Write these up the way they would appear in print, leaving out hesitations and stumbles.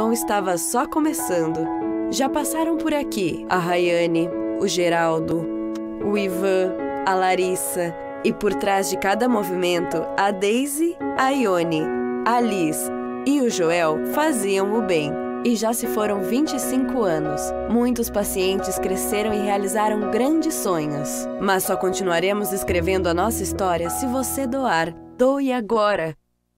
não estava só começando. Já passaram por aqui a Rayane, o Geraldo, o Ivan, a Larissa e por trás de cada movimento a Daisy, a Ione, a Liz e o Joel faziam o bem. E já se foram 25 anos. Muitos pacientes cresceram e realizaram grandes sonhos. Mas só continuaremos escrevendo a nossa história se você doar. Doe agora!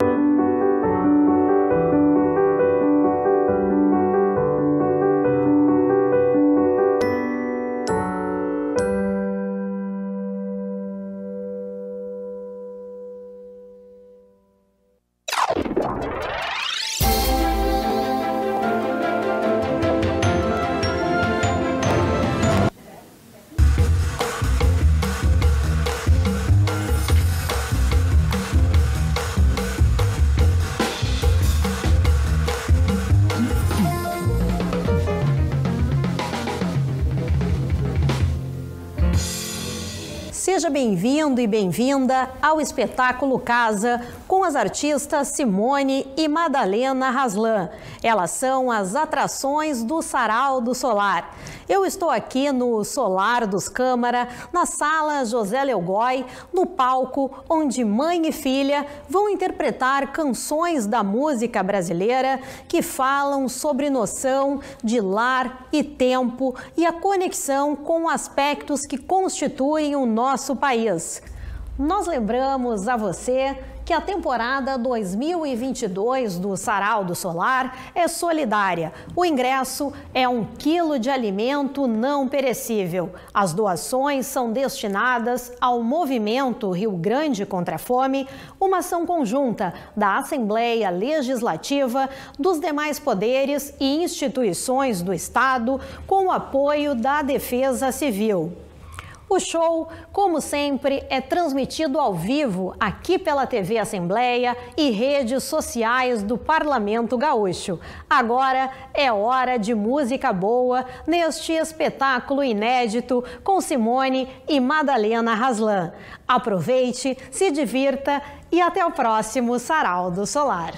Seja bem-vindo e bem-vinda ao espetáculo Casa com as artistas Simone e Madalena Haslan. Elas são as atrações do Sarau do Solar. Eu estou aqui no Solar dos Câmara, na sala José Leogói, no palco onde mãe e filha vão interpretar canções da música brasileira que falam sobre noção de lar e tempo e a conexão com aspectos que constituem o nosso país. Nós lembramos a você que a temporada 2022 do Sarau do Solar é solidária. O ingresso é 1 quilo de alimento não perecível. As doações são destinadas ao Movimento Rio Grande contra a Fome, uma ação conjunta da Assembleia Legislativa, dos demais poderes e instituições do Estado, com o apoio da Defesa Civil. O show, como sempre, é transmitido ao vivo aqui pela TV Assembleia e redes sociais do Parlamento Gaúcho. Agora é hora de música boa neste espetáculo inédito com Simone e Madalena Haslan. Aproveite, se divirta e até o próximo Sarau do Solar.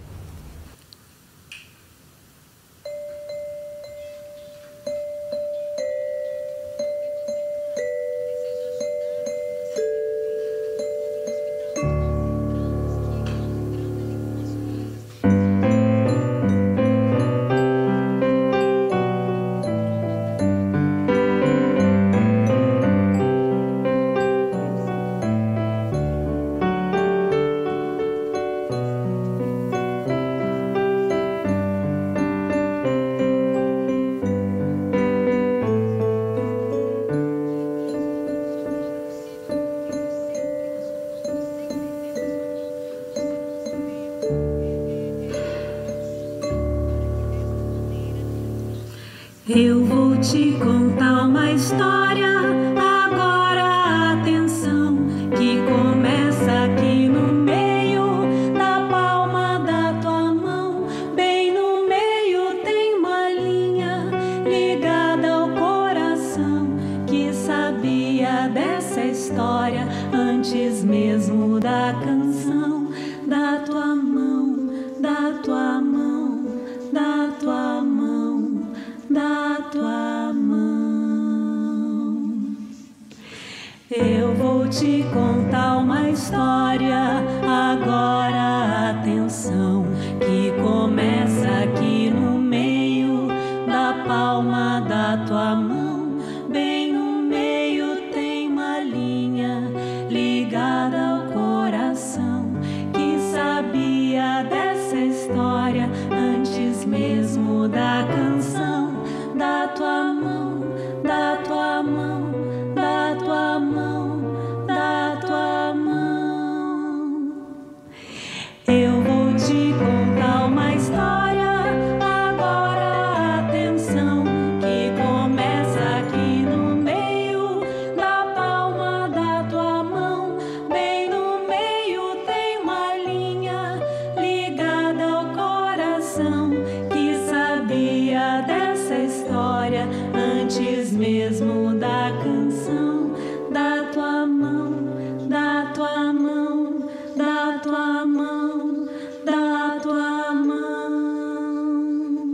Eu vou te contar uma história, agora atenção, que começa aqui no meio da palma da tua mão. Bem no meio tem uma linha ligada ao coração, que sabia dessa história antes mesmo da canção. Da tua mão, da tua mão, da tua mão, da tua mão. Eu vou te contar uma história, agora atenção, que começa aqui no meio da palma da tua mão. Bem no meio tem uma linha ligada ao coração, que sabia dessa história antes mesmo da canção. Da tua mão, da tua mão, da tua mão, da tua mão. Eu vou te contar uma história, agora atenção, que começa aqui no meio da palma da tua mão. Bem no meio tem uma linha ligada ao coração, que sabia dessa história antes mesmo da canção. Da tua mão, da tua mão, da tua mão, da tua mão.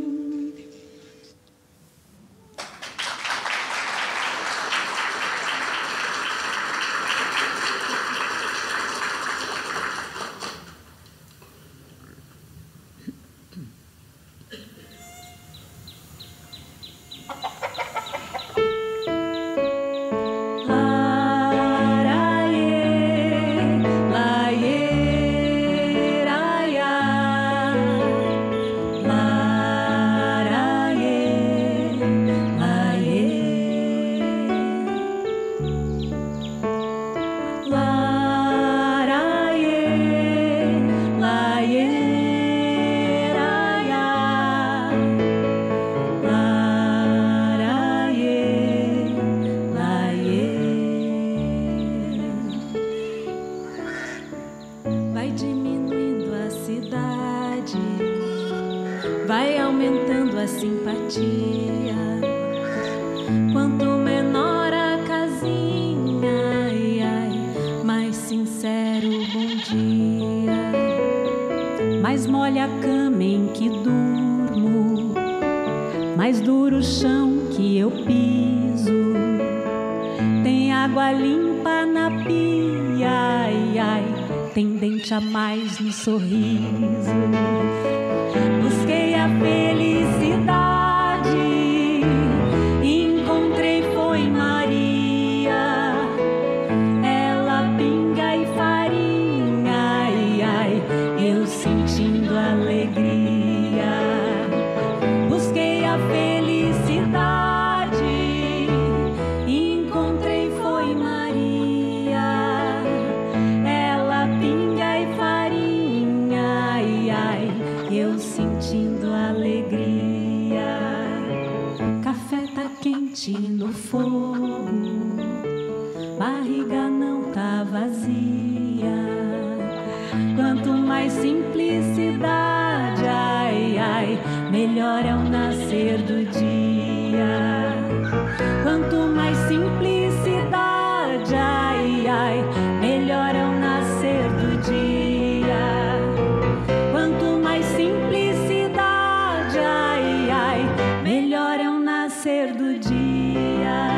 aumentando a simpatia. Quanto menor a casinha, ai, ai, mais sincero o bom dia. Mais mole a cama em que durmo, mais duro o chão que eu piso. Tem água limpa na pia, ai, ai, tem dente a mais no sorriso. Busquei a felicidade, encontrei foi Maria. Ela pinga e farinha, ai, ai, eu sentindo alegria. Busquei a felicidade, encontrei foi Maria. Ela pinga e farinha, ai, ai, eu sentindo alegria. Café tá quente no fogo, barriga não tá vazia. Quanto mais simplicidade, ai, ai, melhor é o nascer do dia. Quanto mais simplicidade, ai, ai, melhor é o nascer do dia. Quanto mais simplicidade, ai, ai, melhor é o nascer do dia.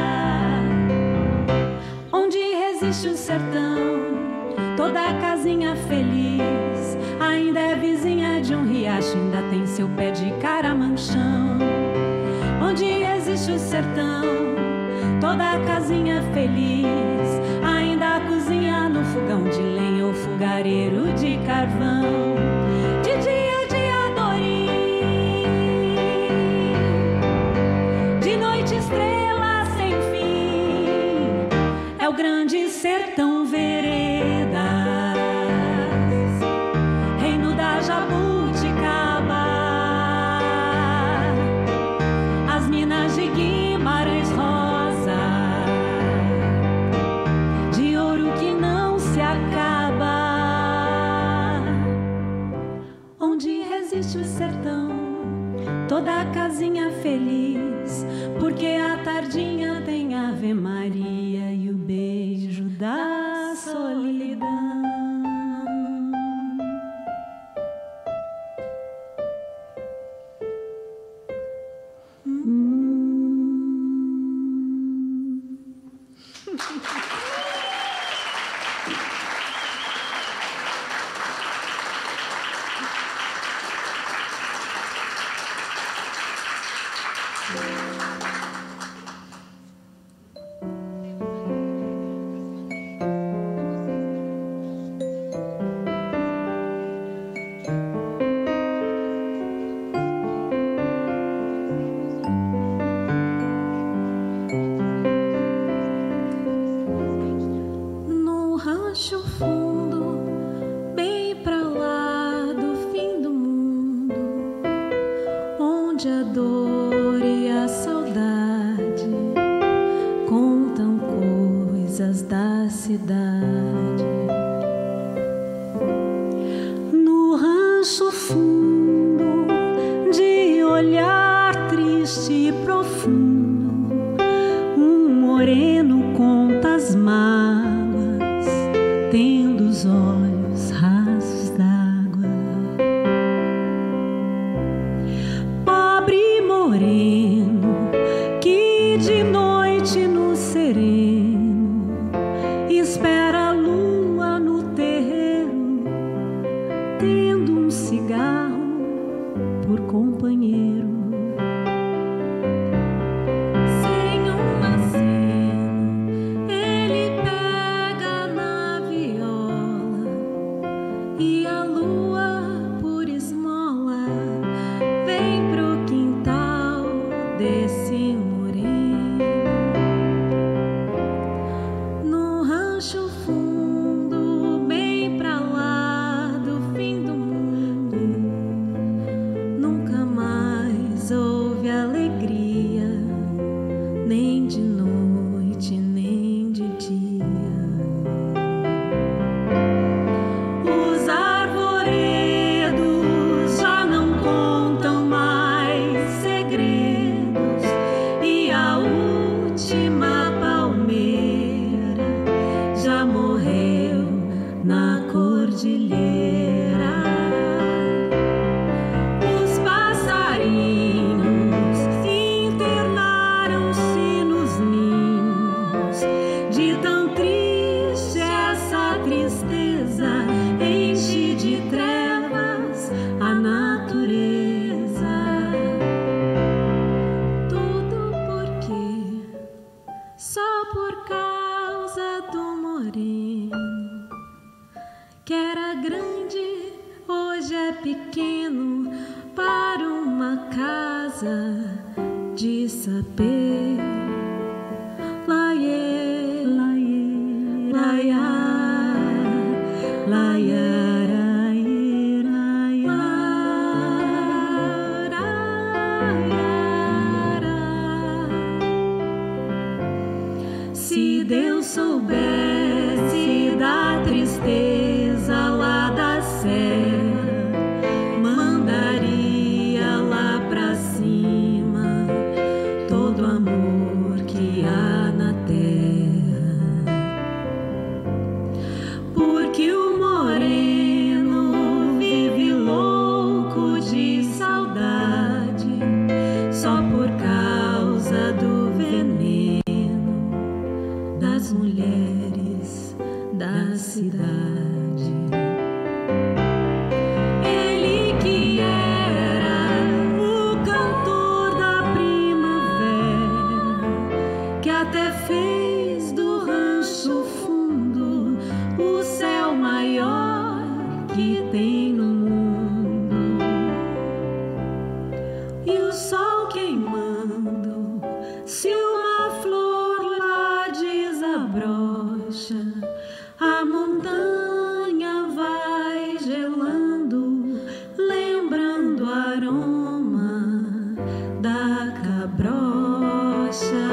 Onde resiste o sertão, toda a casinha feliz, ainda é vizinha de um riacho, ainda tem seu pé de caramanchão. Onde existe o sertão, toda a casinha feliz, ainda a cozinha no fogão de lenha ou fogareiro de carvão. De dia, adorim, de noite, estrela sem fim, é o grande sertão veredas, reino da jabuticaba, as minas de Guimarães Rosa, de ouro que não se acaba. Onde resiste o sertão, toda a casinha feliz, porque a tardinha tem Ave Maria e o beijo da solidão. casa de sapê. Laiê, laiê, laiá, laiá. Se Deus soubesse da tristeza lá da serra, mandaria lá pra cima todo o amor que há na terra. Porque o moreno vive louco de saudade só por causa do veneno das mulheres da cidade. Ele que era o cantor da primavera, que até fez do rancho fundo o céu maior que tem no mundo. E o sol queimando, se uma flor lá desabrocha, a montanha vai gelando, lembrando o aroma da cabrocha.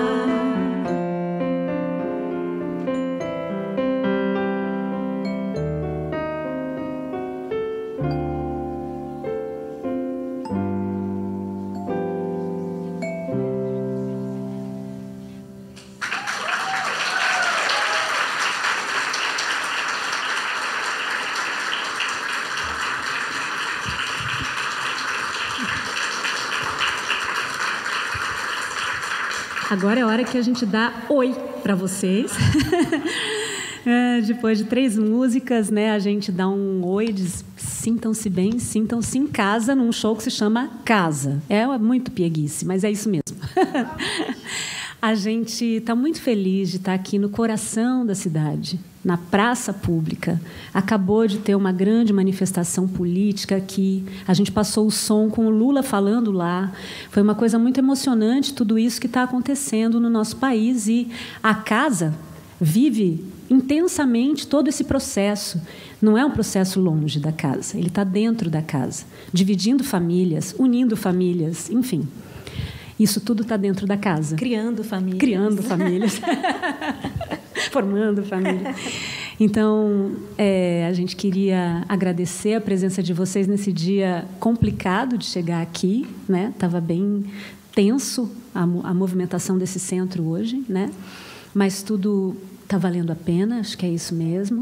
Agora é a hora que a gente dá oi para vocês. Depois de 3 músicas, né, a gente dá um oi, diz sintam-se bem, sintam-se em casa, num show que se chama Casa. É muito pieguice, mas é isso mesmo. A gente está muito feliz de estar aqui no coração da cidade, na praça pública. Acabou de ter uma grande manifestação política aqui. A gente passou o som com o Lula falando lá. Foi uma coisa muito emocionante tudo isso que está acontecendo no nosso país. E a casa vive intensamente todo esse processo. Não é um processo longe da casa, ele está dentro da casa, dividindo famílias, unindo famílias, enfim. Isso tudo está dentro da casa. Criando famílias. Criando famílias. Formando família. Então, a gente queria agradecer a presença de vocês nesse dia complicado de chegar aqui, né? Estava bem tenso a movimentação desse centro hoje, né? Mas tudo está valendo a pena, acho que é isso mesmo.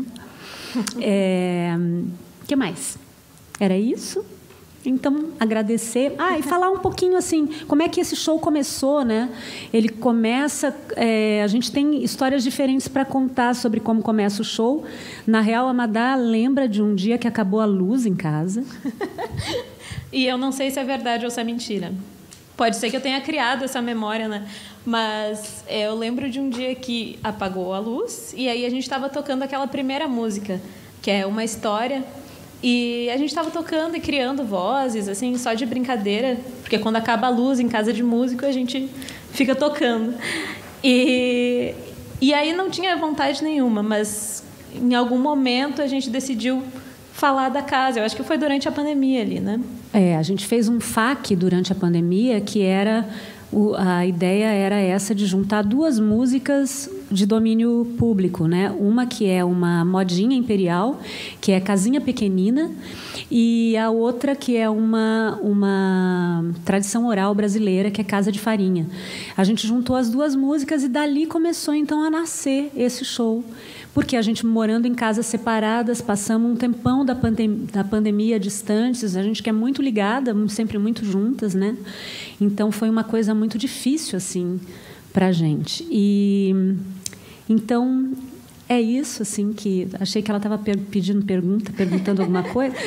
Que mais? Era isso? Então, agradecer. E falar um pouquinho assim, como é que esse show começou, né? Ele começa... a gente tem histórias diferentes para contar sobre como começa o show. Na real, a Madá lembra de um dia que acabou a luz em casa. E eu não sei se é verdade ou se é mentira. Pode ser que eu tenha criado essa memória, né? Mas eu lembro de um dia que apagou a luz e aí a gente estava tocando aquela primeira música, que é uma história... E a gente estava tocando e criando vozes, assim, só de brincadeira, porque quando acaba a luz em casa de músico, a gente fica tocando. E aí não tinha vontade nenhuma, mas em algum momento a gente decidiu falar da casa. Eu acho que foi durante a pandemia ali, né? A gente fez um FAQ durante a pandemia, que era... A ideia era essa de juntar 2 músicas de domínio público, né? Uma que é uma modinha imperial, que é Casinha Pequenina, e a outra que é uma tradição oral brasileira, que é Casa de Farinha. A gente juntou as 2 músicas e dali começou então a nascer esse show. Porque a gente morando em casas separadas, passamos um tempão da pandemia distantes, a gente que é muito ligada, sempre muito juntas, né? Então foi uma coisa muito difícil assim para a gente. E então é isso assim que achei que ela estava perguntando alguma coisa.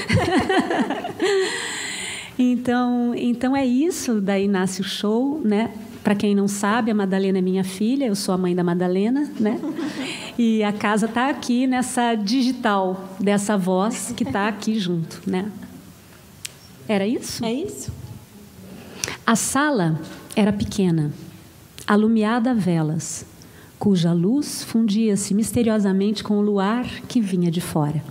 Então é isso. Daí nasce o show, né? Para quem não sabe, a Madalena é minha filha, eu sou a mãe da Madalena, né? E a casa está aqui nessa digital dessa voz que está aqui junto, né? Era isso? É isso. A sala era pequena, alumiada a velas, cuja luz fundia-se misteriosamente com o luar que vinha de fora.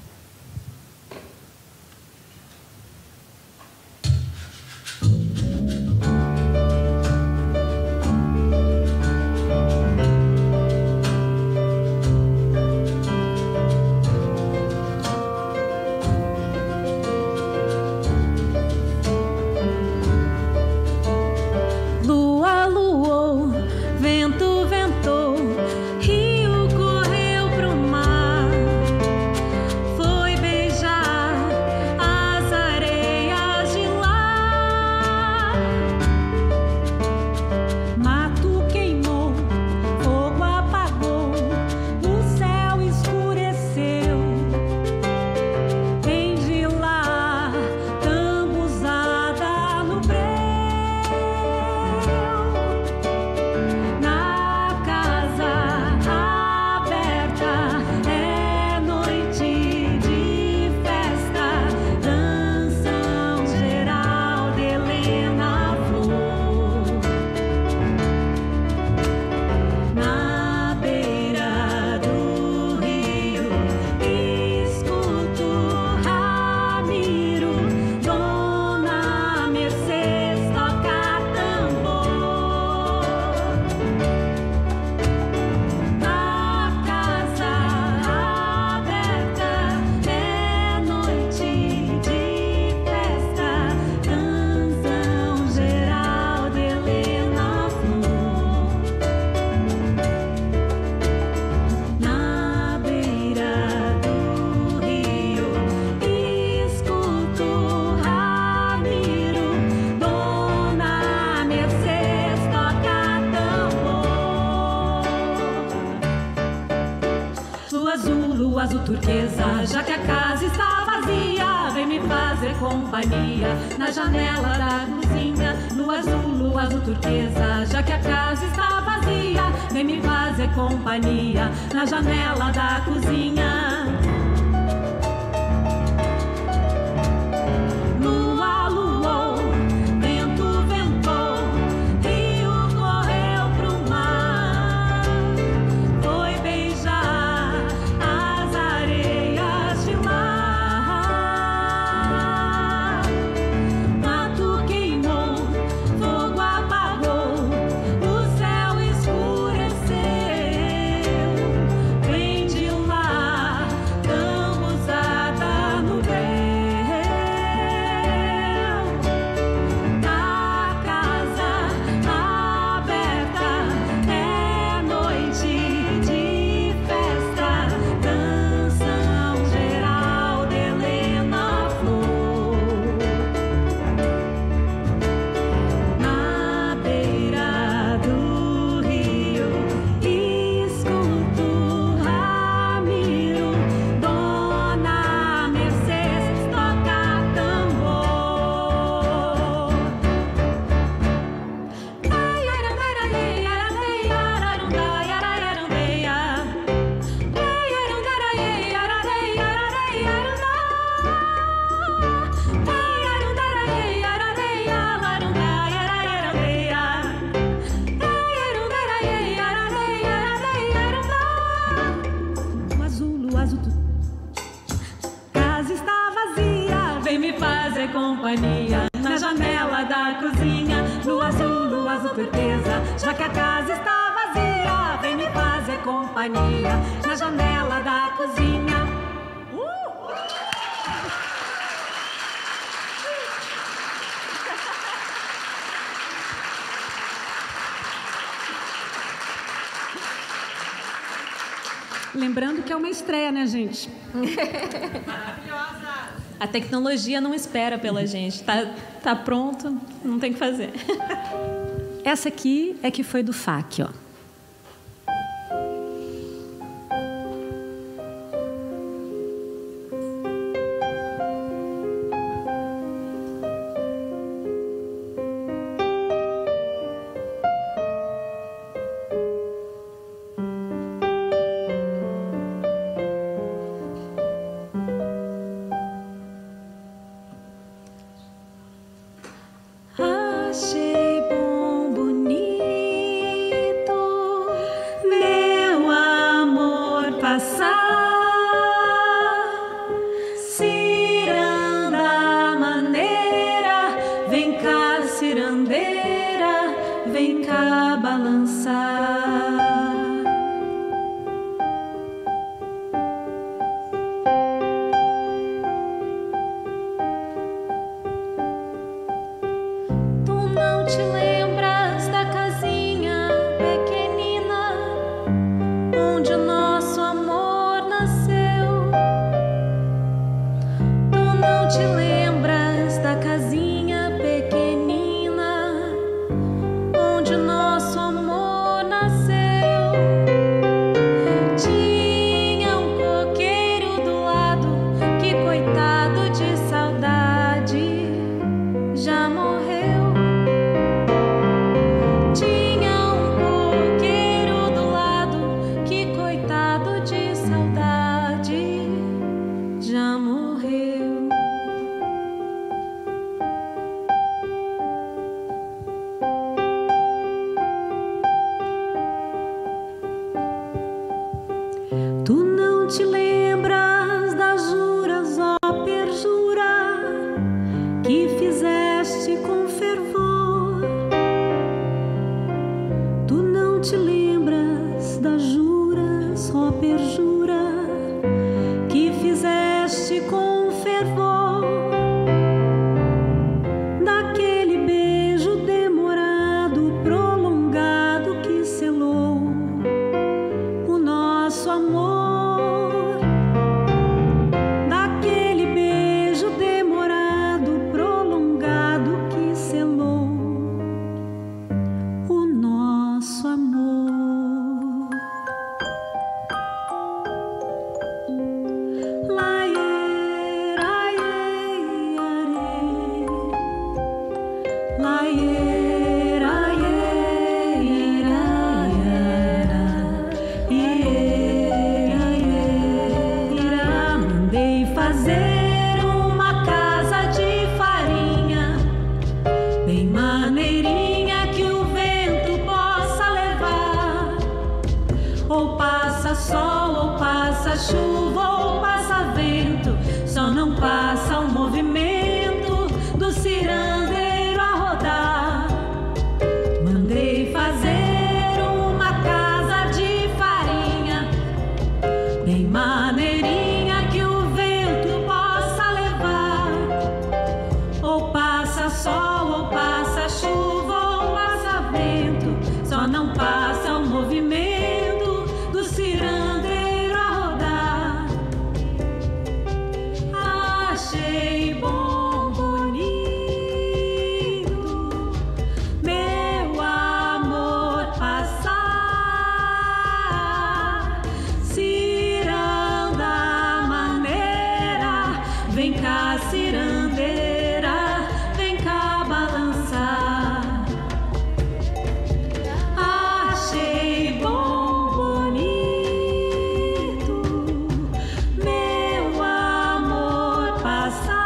Lua azul turquesa, já que a casa está vazia, vem me fazer companhia na janela da cozinha. Lua azul turquesa, já que a casa está vazia, vem me fazer companhia na janela da cozinha. Lua luou, vento ventou, rio correu pro mar, foi beijar as areias de lá. Mato queimou, fogo apagou, o céu escureceu, vem de lá, gambuzada no breu. Na casa aberta é noite de festa, canção geral de Helena Flor. Na beira do rio, escuto Ramiro, Dona Mercedes toca tambor. O azul casa está vazia, vem me fazer companhia na janela da cozinha. Lua azul turquesa, já que a casa está vazia, vem me fazer companhia na janela da cozinha. Lembrando que é uma estreia, né, gente? A tecnologia não espera pela gente. Tá pronto, não tem o que fazer. Essa aqui é que foi do FAC, ó. achei bom, bonito, meu amor passar. Ciranda maneira, vem cá, cirandeira, vem cá balançar. Tu não te lembras da casinha pequenina onde o nosso amor nasceu? Tu não te lembras da casinha pequenina onde o nosso amor nasceu? Tinha um coqueiro do lado que, coitado de saudade, já morreu. Tinha um coqueiro do lado que, coitado de saudade, já morreu. Tu não te lembras das juras, ó perjura, que fizeste com fervor. Tu não te lembras das juras, ó perjura, que fizeste com fervor. Daquele beijo demorado, prolongado, que selou o nosso amor. Daquele beijo demorado, prolongado, que selou o nosso amor. Laiê, laiê, arê. Laiê, laiê, iraiara. Iê, laiê, irá. Mandei fazer uma casa de farinha, bem maneirinha, que o vento possa levar. Ou passa sol, ou passa chuva, ou passa vento, só não passa o movimento do cirandeiro a rodar. Mandei fazer uma casa de farinha, bem maneirinha, que o vento possa levar. Ou passa sol, ou passa chuva, ou passa vento, só não passa o movimento do cirandeiro a rodar. Achei bom, bonito, meu amor passar. Ciranda maneira, vem cá, cirandeira, vem cá balançar. Achei bom, bonito, meu amor passar.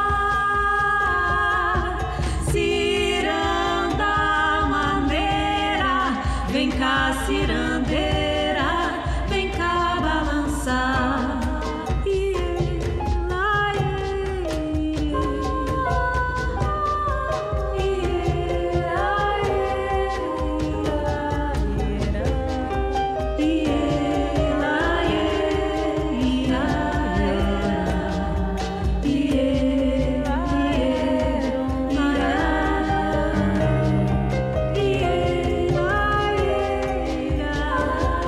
Ciranda maneira, vem cá, cirandeira, vem cá balançar. Iê, laiê, iê, laiê, iê, laiê, iê, laiê.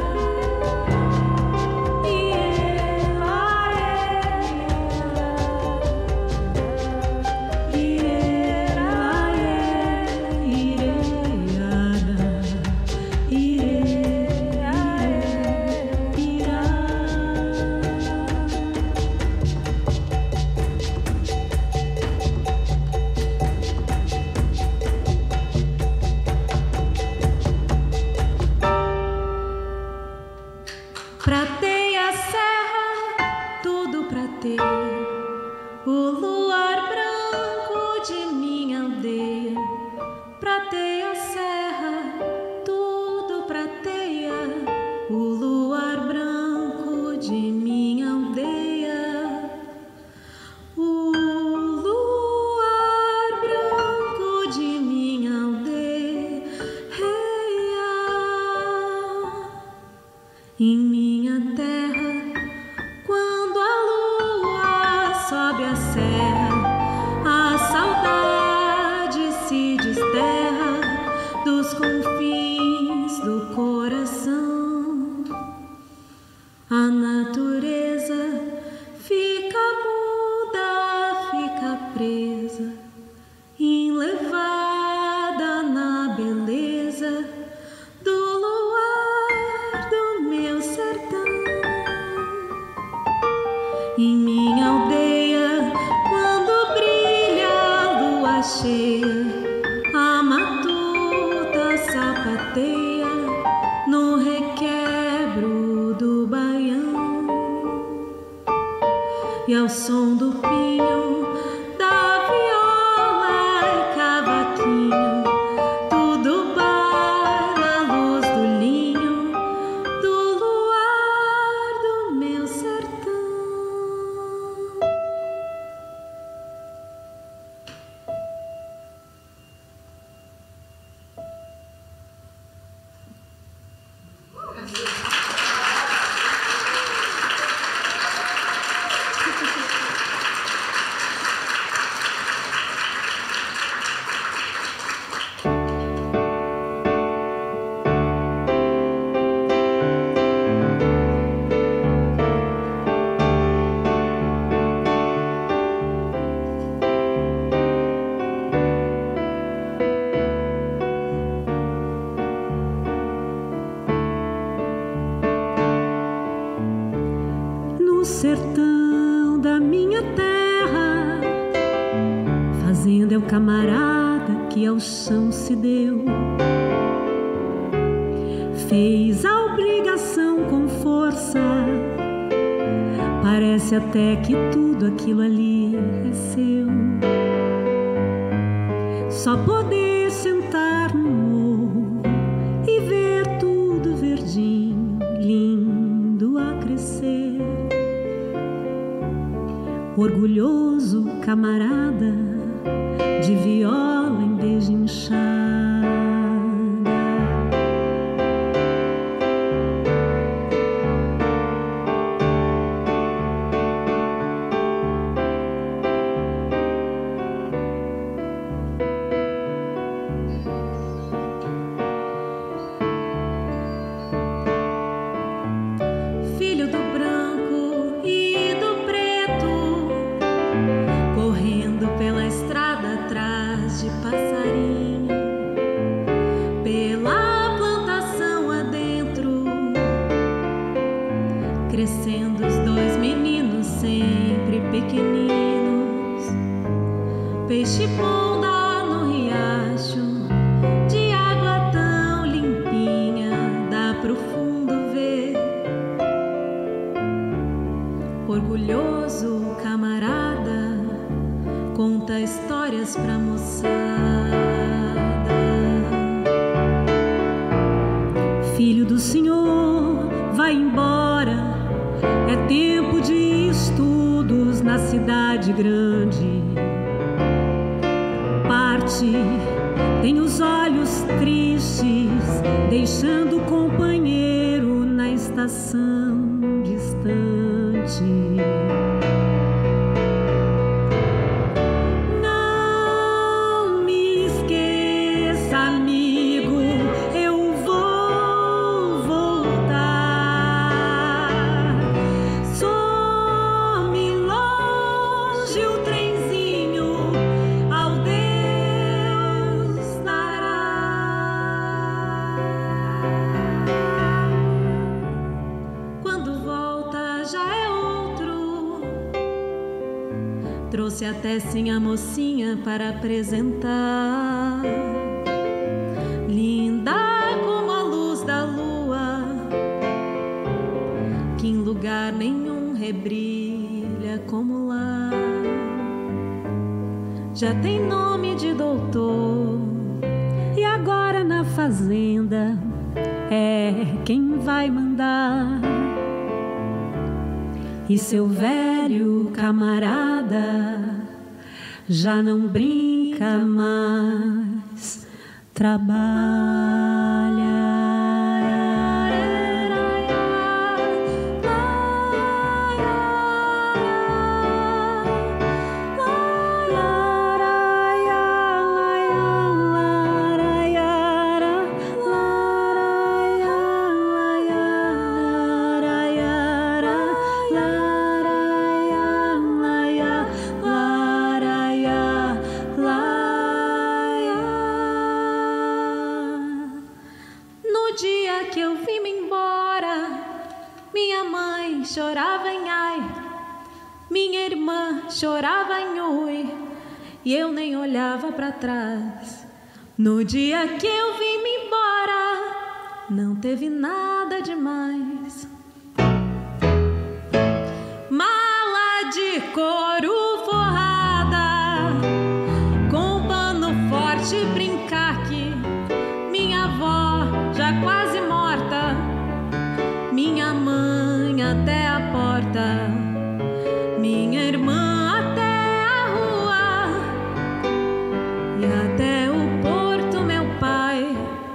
sertão da minha terra, fazenda é o camarada que ao chão se deu. Fez a obrigação com força, parece até que tudo aquilo ali é seu. Só poder sentar no morro e ver tudo verdinho, lindo a crescer. Orgulhoso camarada, de viola em vez de enxada. Filho do branco e do preto, correndo pela estrada atrás de passarinho, pela plantação adentro, crescendo os dois meninos sempre pequeninos. Peixe ponda no riacho, de água tão limpinha, dá pro fundo ver. Orgulhoso camarada, conta histórias pra moçada. Filho do Senhor, vai embora, é tempo de estudos na cidade grande. Parte, tem os olhos tristes, deixando o companheiro na estação distante. Não me esqueça, amigo, eu vou voltar. Some longe o trenzinho, ao Deus dará. Quando volta já é outro. Trouxe até sim a mocinha para apresentar, linda como a luz da lua, que em lugar nenhum rebrilha como lá. Já tem nome de doutor, e agora na fazenda é quem vai mandar. E seu velho camarada já não brinca mais, trabalha. Chorava em ai, minha irmã chorava em oi, e eu nem olhava para trás. No dia que eu vim-me embora, não teve nada demais. Mala de couro forrada, com pano forte brincaque, minha avó já quase morta, minha mãe até a porta, minha irmã até a rua, e até o porto meu pai,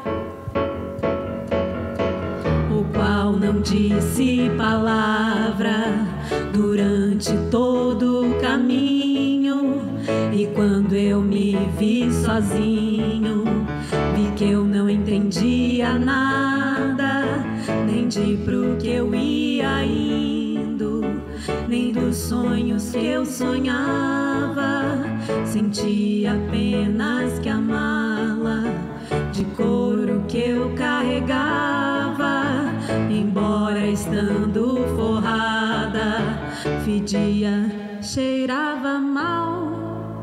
o qual não disse palavra durante todo o caminho. E quando eu me vi sozinho, vi que eu não entendia nada, nem de pro que eu ia indo, nem dos sonhos que eu sonhava. Senti apenas que a mala de couro que eu carregava, embora estando forrada, dia cheirava mal.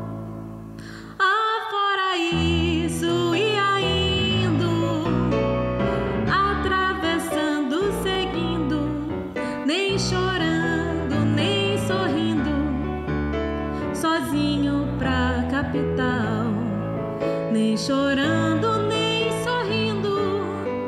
Fora isso, ia indo, atravessando, seguindo, nem chorando, nem sorrindo, sozinho pra capital. Nem chorando, nem sorrindo,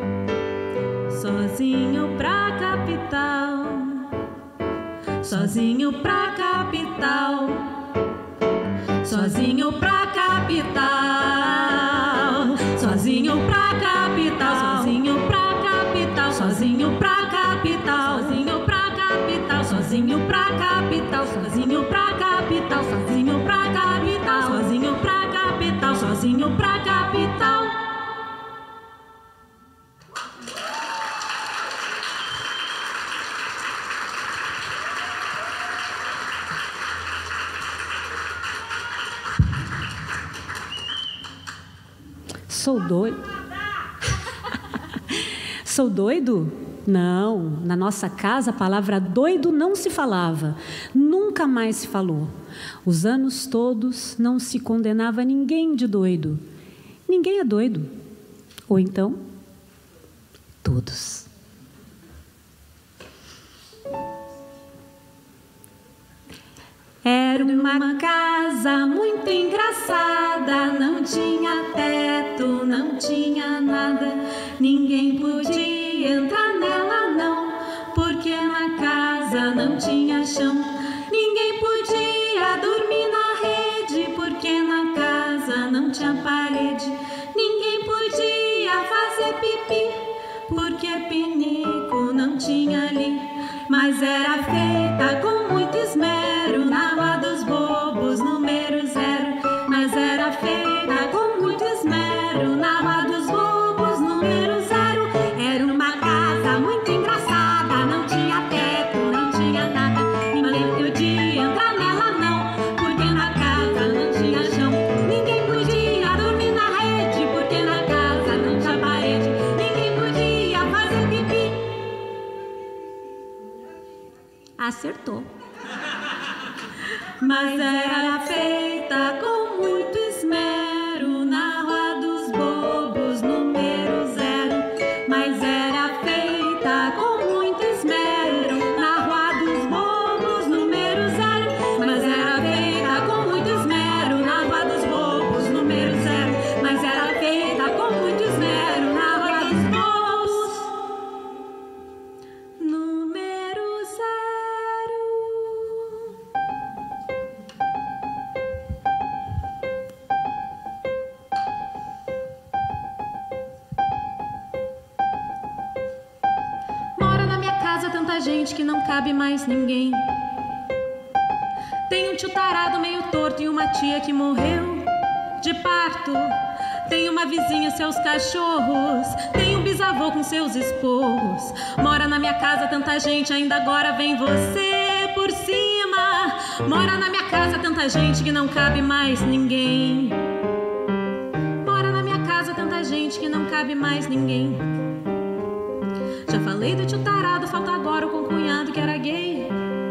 sozinho pra capital. Sozinho pra capital. Sozinho pra capital. Sozinho pra capital. Sozinho pra capital. Sozinho pra capital. Sozinho pra capital. Sozinho pra capital. Sozinho pra capital. Sozinho pra capital. Sozinho pra capital. Sozinho pra capital. Sou doido? Sou doido? Não, na nossa casa a palavra doido não se falava, nunca mais se falou. Os anos todos não se condenava ninguém de doido. Ninguém é doido. Ou então, todos. Era uma casa muito engraçada, não tinha teto, não tinha nada, ninguém podia entrar nela não, porque na casa não tinha chão. Ninguém podia dormir na rede, porque na casa não tinha parede. Ninguém podia fazer pipi, porque pinico não tinha ali. Mas era feita com muito esmero, na Rua dos Bobos, número 0. Mas era feita com muito esmero, na Rua dos Bobos, número 0. Era uma casa muito engraçada, não tinha teto, não tinha nada, ninguém podia entrar nela não, porque na casa não tinha chão. Ninguém podia dormir na rede, porque na casa não tinha parede. Ninguém podia fazer pipi. Acertou. Mas era feita com muito esmero, na Rua dos Bobos, número 0. Mas era feita com muito esmero, na Rua dos Bobos, número 0. Mas era feita com muito esmero, na Rua dos Bobos, número 0. Mas era feita com muito esmero, na Rua dos Bobos, número 0. Mora na minha casa tanta gente que não cabe mais ninguém. Tem um tio tarado meio torto e uma tia que morreu de parto. Tem uma vizinha e seus cachorros. Tem um bisavô com seus esporros. Mora na minha casa tanta gente, ainda agora vem você por cima. Mora na minha casa tanta gente que não cabe mais ninguém. Mora na minha casa tanta gente que não cabe mais ninguém. Já falei do tio tarado, falta agora o concunhado que era gay.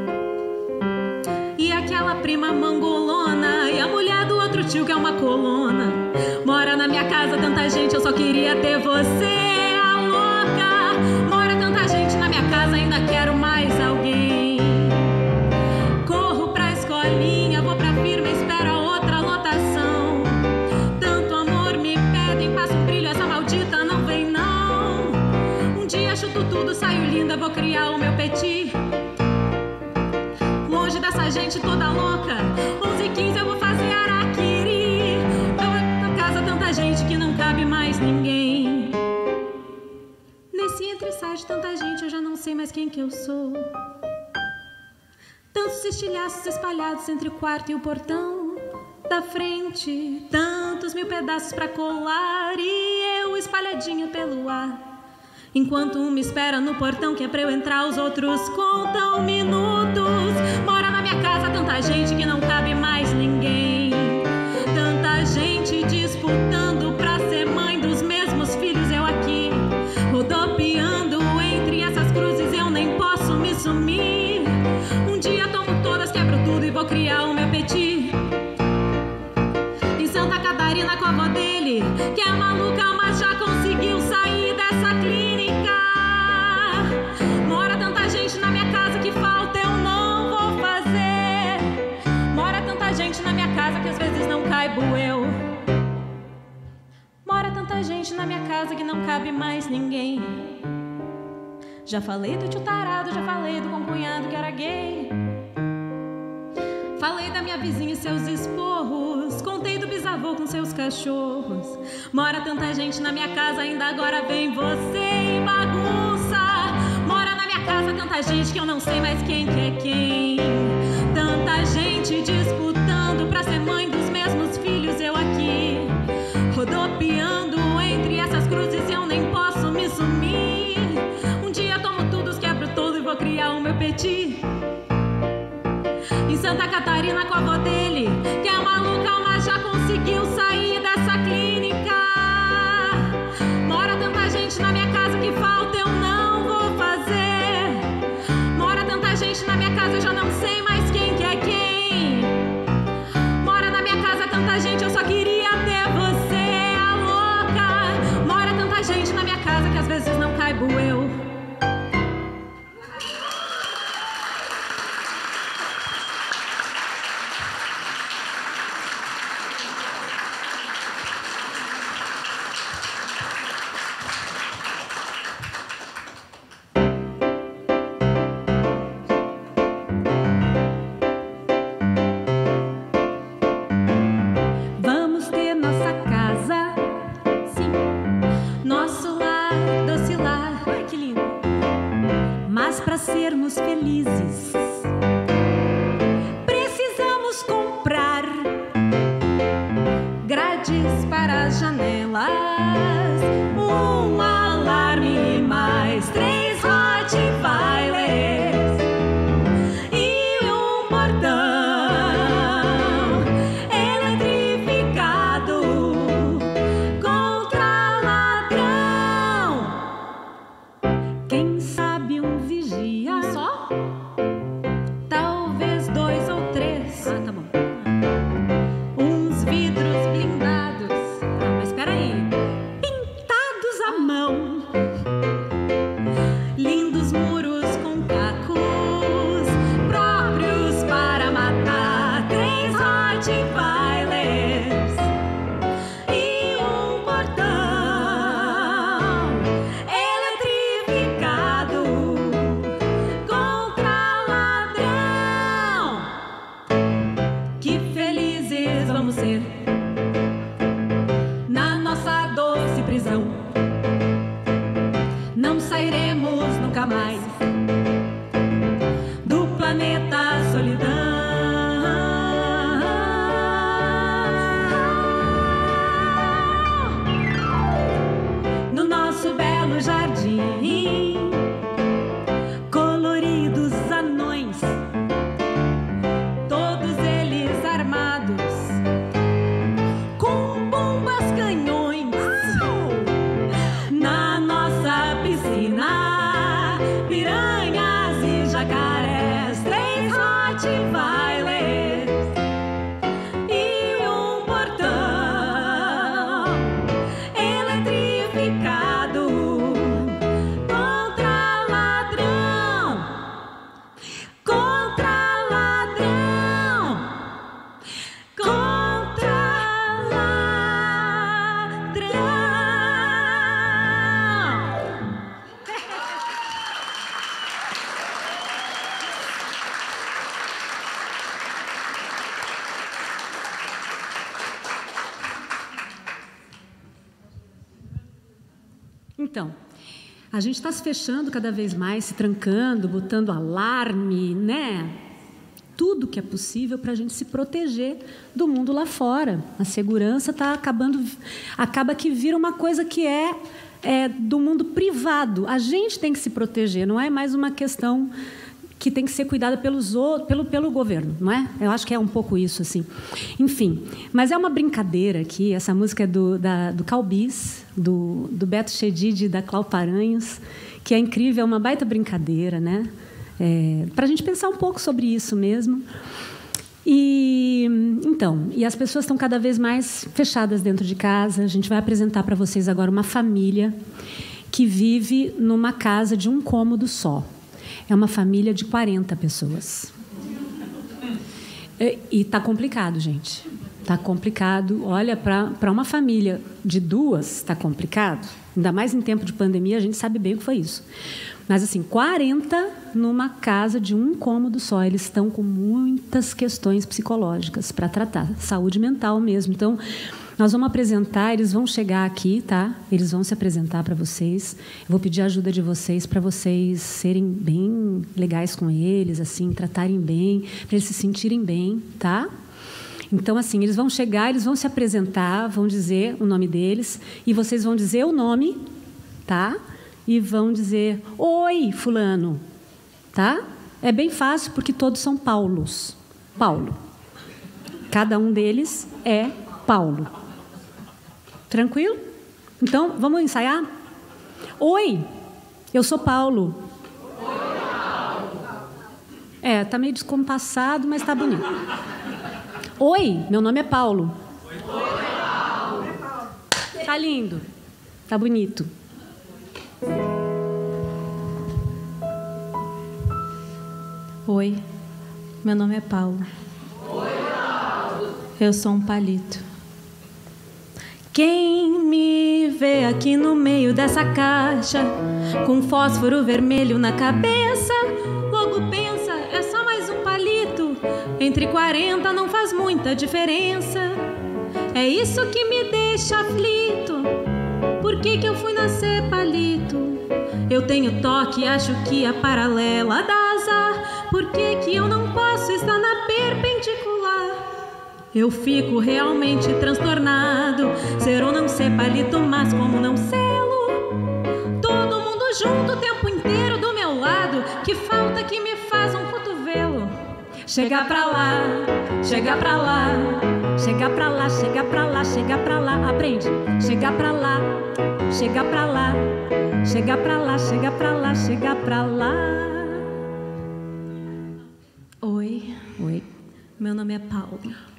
E aquela prima mangolona, e a mulher do outro tio que é uma colona. Mora na minha casa tanta gente, eu só queria ter você, a louca. Mora tanta gente na minha casa, ainda quero mais alguém. Corro pra escolinha, vou pra firma, espero a outra lotação. Tanto amor me pedem, passa um brilho, essa maldita não vem não. Um dia chuto tudo, saio linda, vou criar o meu petit. Longe dessa gente toda louca, 11h15 eu vou fazer araquiri. Na casa tanta gente que não cabe mais ninguém. Nesse entra e sai de tanta gente, eu já não sei mais quem que eu sou. Tantos estilhaços espalhados entre o quarto e o portão da frente, tantos mil pedaços pra colar e eu espalhadinha pelo ar. Enquanto um me espera no portão que é pra eu entrar, os outros contam minutos. Mora na minha casa tanta gente que não cabe mais ninguém. Tanta gente disputando pra ser mãe dos mesmos filhos, eu aqui rodopiando entre essas cruzes, eu nem posso me sumir. Um dia tomo toda tanta gente na minha casa que não cabe mais ninguém. Já falei do tio tarado, já falei do concunhado que era gay. Falei da minha vizinha e seus esporros, contei do bisavô com seus cachorros. Mora tanta gente na minha casa, ainda agora vem você e bagunça. Mora na minha casa tanta gente que eu não sei mais quem que é quem. Tanta gente disputando pra ser mãe dos mesmos filhos, eu aqui rodopiando entre essas cruzes e eu nem posso me sumir. Um dia tomo tudo, quebro todo e vou criar o meu petit. Em Santa Catarina com a avó dele, que é maluca, mas já conseguiu sair dessa clínica. Mora tanta gente na minha casa que falta eu não vou fazer. Mora tanta gente na minha casa, eu já não sei mais quem que é quem. Mora na minha casa tanta gente, eu só queria ter você, a louca. Mora tanta gente na minha casa que às vezes não caibo eu. Sermos felizes, precisamos comprar grades para as janelas, um alarme e mais 3 Rottweilers e um portão eletrificado contra ladrão. Quem sabe um vigia só? Talvez 2 ou 3. Ah, tá bom. Uns vidros blindados. Ah, mas espera aí. Pintados à mão. Lindos muros com cacos próprios para matar 3 Rottweilers e um portão eletrificado contra ladrão. Que felizes vamos ser na nossa doce prisão. Não sairemos nunca mais do planeta solidão. No nosso belo jardim, coloridos anões, todos eles armados com bombas canhões. Na nossa piscina, piranhas e jacarés, 3 Rottweilers e um portão eletrificado contra ladrão, contra ladrão, contra ladrão. Então, a gente está se fechando cada vez mais, se trancando, botando alarme, né? Tudo que é possível para a gente se proteger do mundo lá fora. A segurança está acaba que vira uma coisa que é do mundo privado. A gente tem que se proteger, não é mais uma questão que tem que ser cuidada pelos outros, pelo governo, não é? Eu acho que é um pouco isso, assim. Enfim, mas é uma brincadeira aqui. Essa música é do Calbis, do Beto Chedid e da Clau Paranhos, que é incrível, é uma baita brincadeira, né? Para a gente pensar um pouco sobre isso mesmo. E as pessoas estão cada vez mais fechadas dentro de casa. A gente vai apresentar para vocês agora uma família que vive numa casa de um cômodo só. É uma família de 40 pessoas. E está complicado, gente. Está complicado. Olha, para uma família de 2 está complicado. Ainda mais em tempo de pandemia, a gente sabe bem o que foi isso. Mas, assim, 40 numa casa de 1 cômodo só. Eles estão com muitas questões psicológicas para tratar. Saúde mental mesmo. Então, nós vamos apresentar, eles vão chegar aqui, tá? Eles vão se apresentar para vocês. Eu vou pedir a ajuda de vocês para vocês serem bem legais com eles, assim, tratarem bem, para eles se sentirem bem, tá? Então, assim, eles vão chegar, eles vão se apresentar, vão dizer o nome deles, e vocês vão dizer o nome, tá? E vão dizer, oi, fulano, tá? É bem fácil, porque todos são Paulos. Paulo. Cada um deles é Paulo. Tranquilo? Então, vamos ensaiar? Oi, eu sou Paulo. Oi, Paulo. Tá meio descompassado, mas tá bonito. Oi, meu nome é Paulo. Oi, Paulo. Tá lindo. Tá bonito. Oi, meu nome é Paulo. Oi, Paulo. Eu sou um palito. Quem me vê aqui no meio dessa caixa, com fósforo vermelho na cabeça, logo pensa, é só mais um palito. Entre 40 não faz muita diferença. É isso que me deixa aflito. Por que eu fui nascer palito? Eu tenho toque, acho que a paralela dá azar. Por que eu não posso estar na perpendicular? Eu fico realmente transtornado. Ser ou não ser palito, mas como não sê-lo? Todo mundo junto o tempo inteiro do meu lado. Que falta que me faz um cotovelo. Chega pra lá, chega pra lá, chega pra lá, chega pra lá, chega pra lá. Aprende. Chega pra lá, chega pra lá, chega pra lá, chega pra lá, chega pra lá. Oi. Oi. Meu nome é Paulo.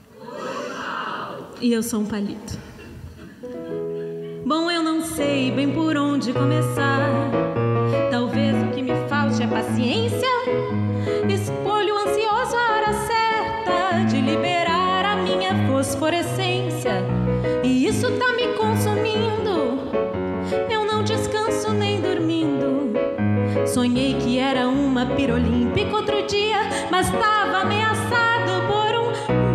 E eu sou um palito. Bom, eu não sei bem por onde começar. Talvez o que me falte é paciência. Escolho ansioso a hora certa de liberar a minha fosforescência. E isso tá me consumindo. Eu não descanso nem dormindo. Sonhei que era uma pira olímpica outro dia, mas estava ameaçado por um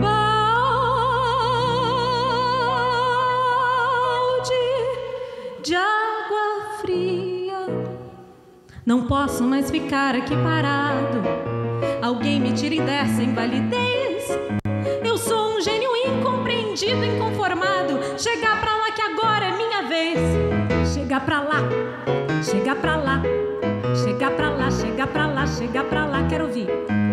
de água fria. Não posso mais ficar aqui parado. Alguém me tire dessa invalidez. Eu sou um gênio incompreendido, inconformado. Chega pra lá que agora é minha vez. Chega pra lá, chega pra lá, chega pra lá, chega pra lá, chega pra lá. Quero ouvir.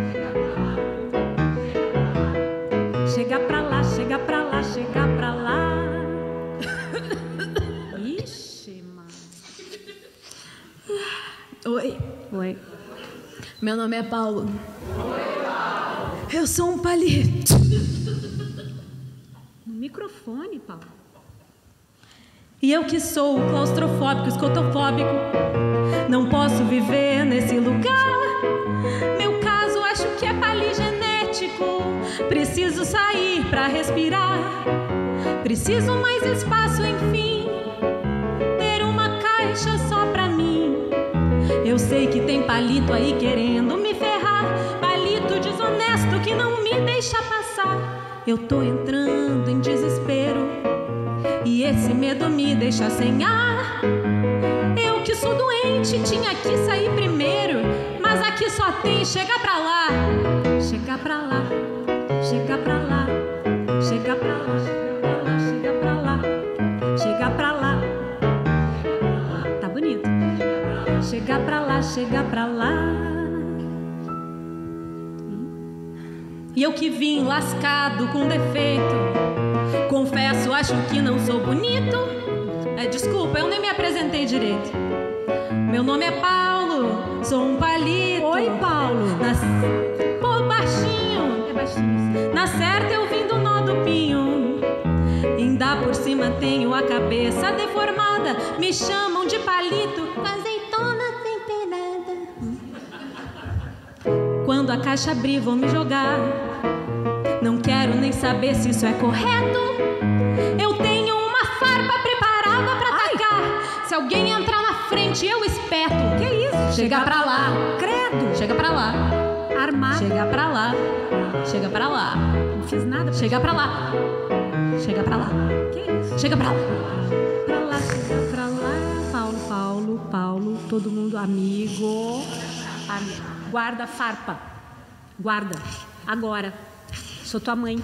Chega pra lá, chega pra lá, chega pra lá. Oi. Oi. Meu nome é Paulo. Oi, Paulo. Eu sou um palito. No microfone, Paulo. E eu que sou claustrofóbico, escotofóbico, não posso viver nesse lugar. Meu caso acho que é paligenético. Preciso sair pra respirar. Preciso mais espaço, enfim. Ter uma caixa só pra mim. Eu sei que tem palito aí querendo me ferrar. Palito desonesto que não me deixa passar. Eu tô entrando em desespero e esse medo me deixa sem ar. Eu que sou doente tinha que sair primeiro, mas aqui só tem chega pra lá. Chega pra lá, chega pra lá, chega pra lá, chega pra lá, chega pra lá. Tá bonito. Chega pra lá, chega pra lá. E eu que vim lascado com defeito, confesso, acho que não sou bonito. Desculpa, eu nem me apresentei direito. Meu nome é Paulo, sou um palito. Oi, Paulo. Pô, baixinho. É baixinho. Na certa eu vim do nó do pinho. Ainda por cima tenho a cabeça deformada. Me chamam de palito, azeitona temperada. Quando a caixa abrir vão me jogar Não quero nem saber se isso é correto. Eu tenho uma farpa preparada pra atacar. Se alguém entrar na frente, eu espeto. Que isso? Chega pra lá. Credo. Chega pra lá. Armado. Chega pra lá. Chega pra lá. Não fiz nada. Chega pra lá. Chega pra lá. Que isso? Chega pra lá. Pra lá, chega pra lá. Paulo, todo mundo amigo. Guarda a farpa. Guarda. Agora. Sou tua mãe.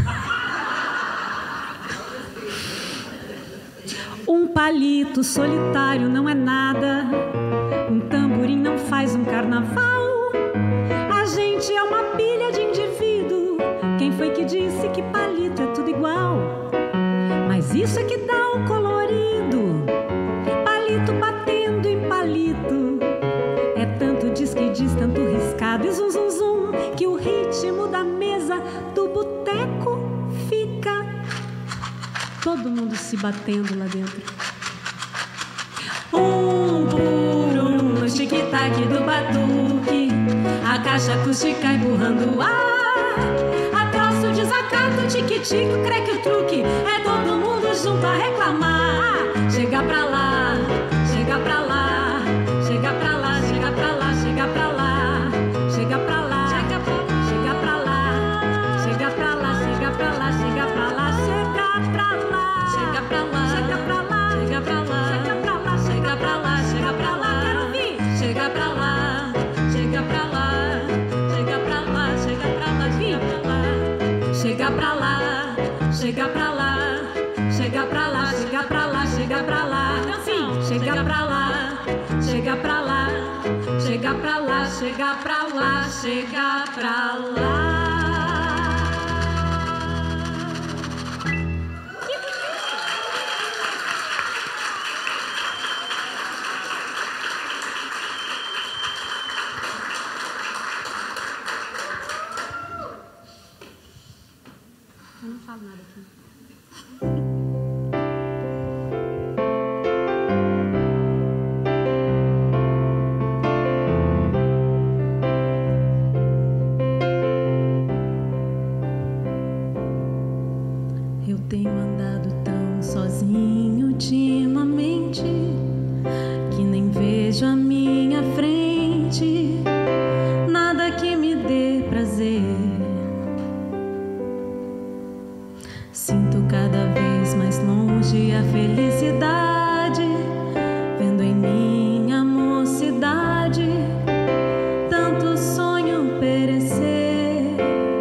Um palito solitário não é nada. Um tamborim não faz um carnaval. A gente é uma pilha de indivíduo. Quem foi que disse que palito é tudo igual? Mas isso é que dá o colorido. Palito batendo em palito. É tanto diz que diz, tanto riscado. E zum, zum, zum, que o ritmo da mesa do boteco fica todo mundo se batendo lá dentro. Um por um, no tic-tac do batuque, a caixa acústica empurrando o ar. A troço desacato, tic-tic, o creque, o truque. É todo mundo junto a reclamar. Chega pra lá, chega pra lá. Chega pra lá, chega pra lá, chega pra lá. Chega pra lá, chega pra lá. Chega pra lá, chega pra lá, chega pra lá. Chega pra lá, chega pra lá. Chega pra lá, chega pra lá. Chega pra lá, chega pra lá, chega pra lá. Quero vir. Chega pra lá, chega pra lá. Chega pra lá, chega pra lá, chega pra lá. Chega pra lá, chega pra lá. Chega pra lá, chega pra lá, chega pra lá. Chega pra lá, chega pra lá. Chega pra lá, chega pra lá, chega pra lá. Eu não falo nada aqui. Eu tenho andado tão sozinho ultimamente que nem vejo a minha frente nada que me dê prazer. Sinto cada vez mais longe a felicidade, vendo em minha mocidade tanto sonho perecer.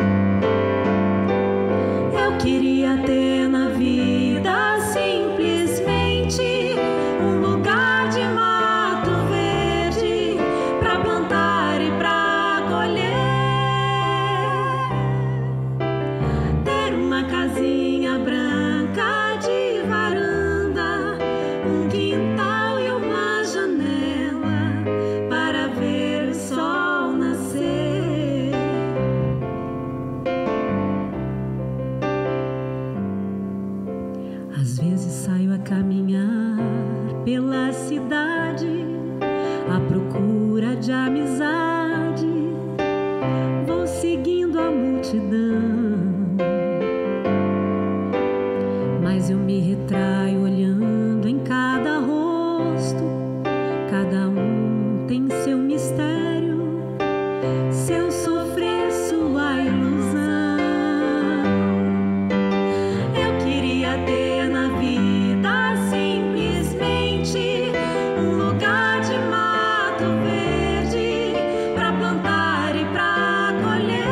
Eu queria ter na vida simplesmente um lugar de mato verde pra plantar e pra colher. Ter uma casinha branca de varanda, um quintal e uma janela para ver o sol nascer. Às vezes saio a caminhar pela cidade à procura de amizade. Vou seguindo a multidão, mas eu me retraio olhando em cada rosto. Cada um tem seu mistério, seu sofrer, sua ilusão. Eu queria ter na vida simplesmente um lugar de mato verde pra plantar e pra colher.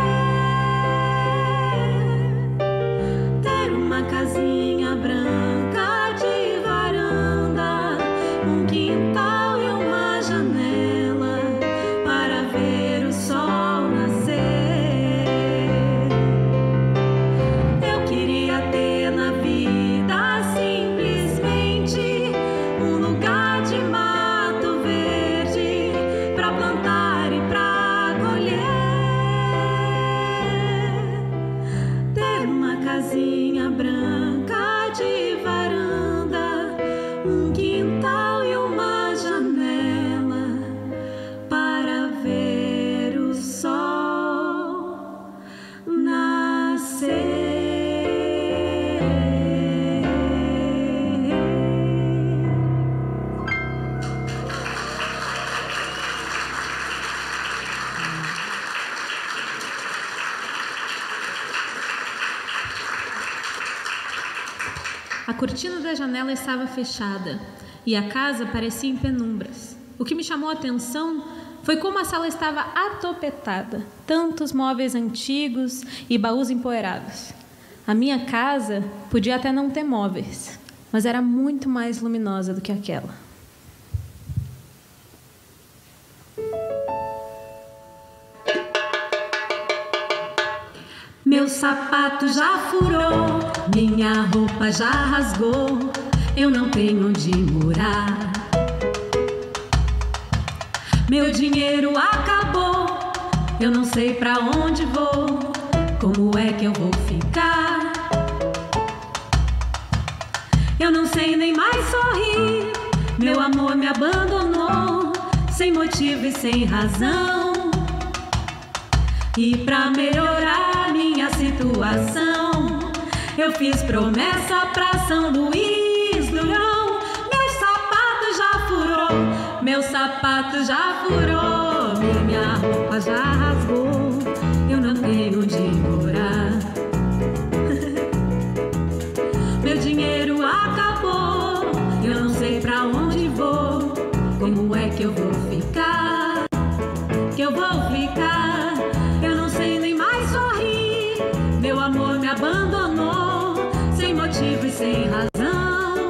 Ter uma casinha branca de varanda, um quintal e uma cortina da janela estava fechada e a casa parecia em penumbras. O que me chamou a atenção foi como a sala estava atopetada, tantos móveis antigos e baús empoeirados. A minha casa podia até não ter móveis, mas era muito mais luminosa do que aquela. Meu sapato já furou, minha roupa já rasgou, eu não tenho onde morar. Meu dinheiro acabou, eu não sei pra onde vou, como é que eu vou ficar? Eu não sei nem mais sorrir, meu amor me abandonou, sem motivo e sem razão. E pra melhorar minha situação, eu fiz promessa pra São Luís Durão. Meu sapato já furou, meu sapato já furou, minha roupa já rasgou, eu não tenho onde morar. Meu dinheiro acabou, eu não sei pra onde vou, como é que eu vou ficar? Que eu vou ficar? Eu não sei nem mais sorrir, meu amor me abandonou, sem motivo e sem razão.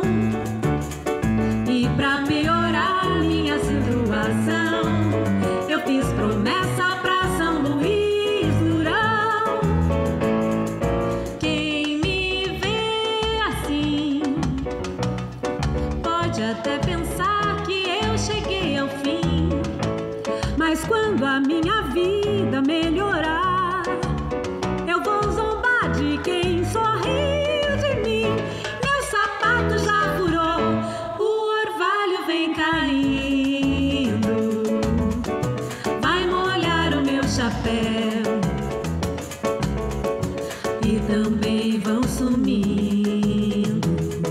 E pra melhorar minha situação, eu fiz promessa pra São Luís Durão. Quem me vê assim pode até pensar que eu cheguei ao fim, mas quando a minha vida melhorar, eu vou zombar de quem sorriu de mim. Meu sapato já furou, o orvalho vem caindo, vai molhar o meu chapéu e também vão sumindo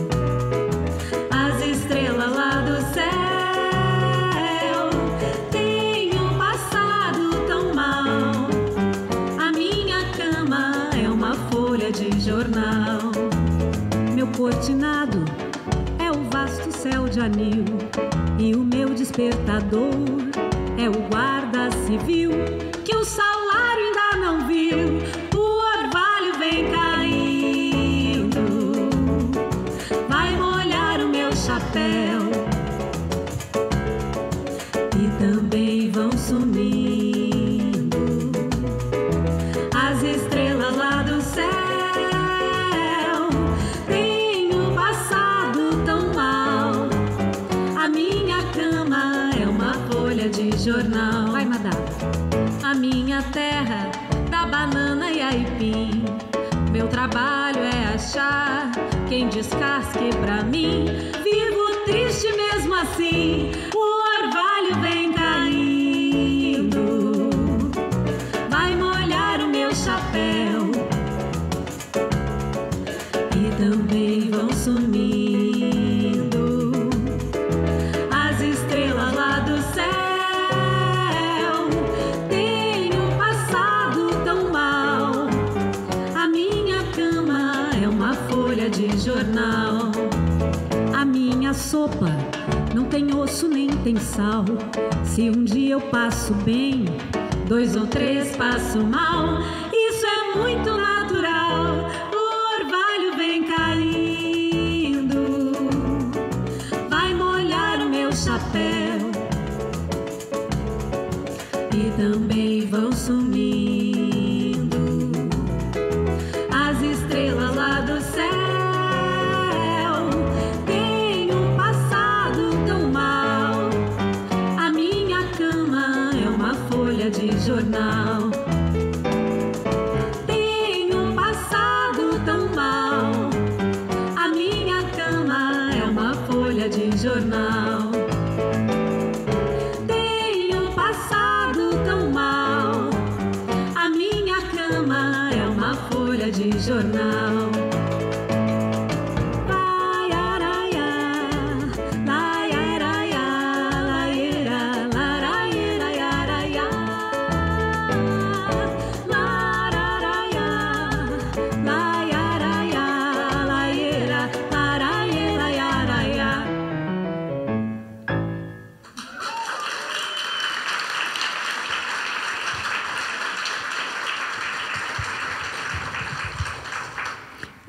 as estrelas lá do céu. Jornal. Meu cortinado é o vasto céu de anil e o meu despertador é o guarda civil que o salário ainda não viu. O orvalho vem caindo, vai molhar o meu chapéu e também vão sumindo as estrelas lá do céu. De jornal. Vai, madame. A minha terra dá banana e aipim. Meu trabalho é achar quem descasque pra mim. Vivo triste mesmo assim. O orvalho vem caindo, vai molhar o meu chapéu e também vão sumindo as estrelas lá do céu. De jornal. A minha sopa não tem osso nem tem sal. Se um dia eu passo bem, 2 ou 3 passo mal. Isso é muito natural. O orvalho vem caindo, vai molhar o meu chapéu e também vão sumindo as estrelas lá do céu. De jornal. Tenho passado tão mal, a minha cama é uma folha de jornal. Tenho passado tão mal, a minha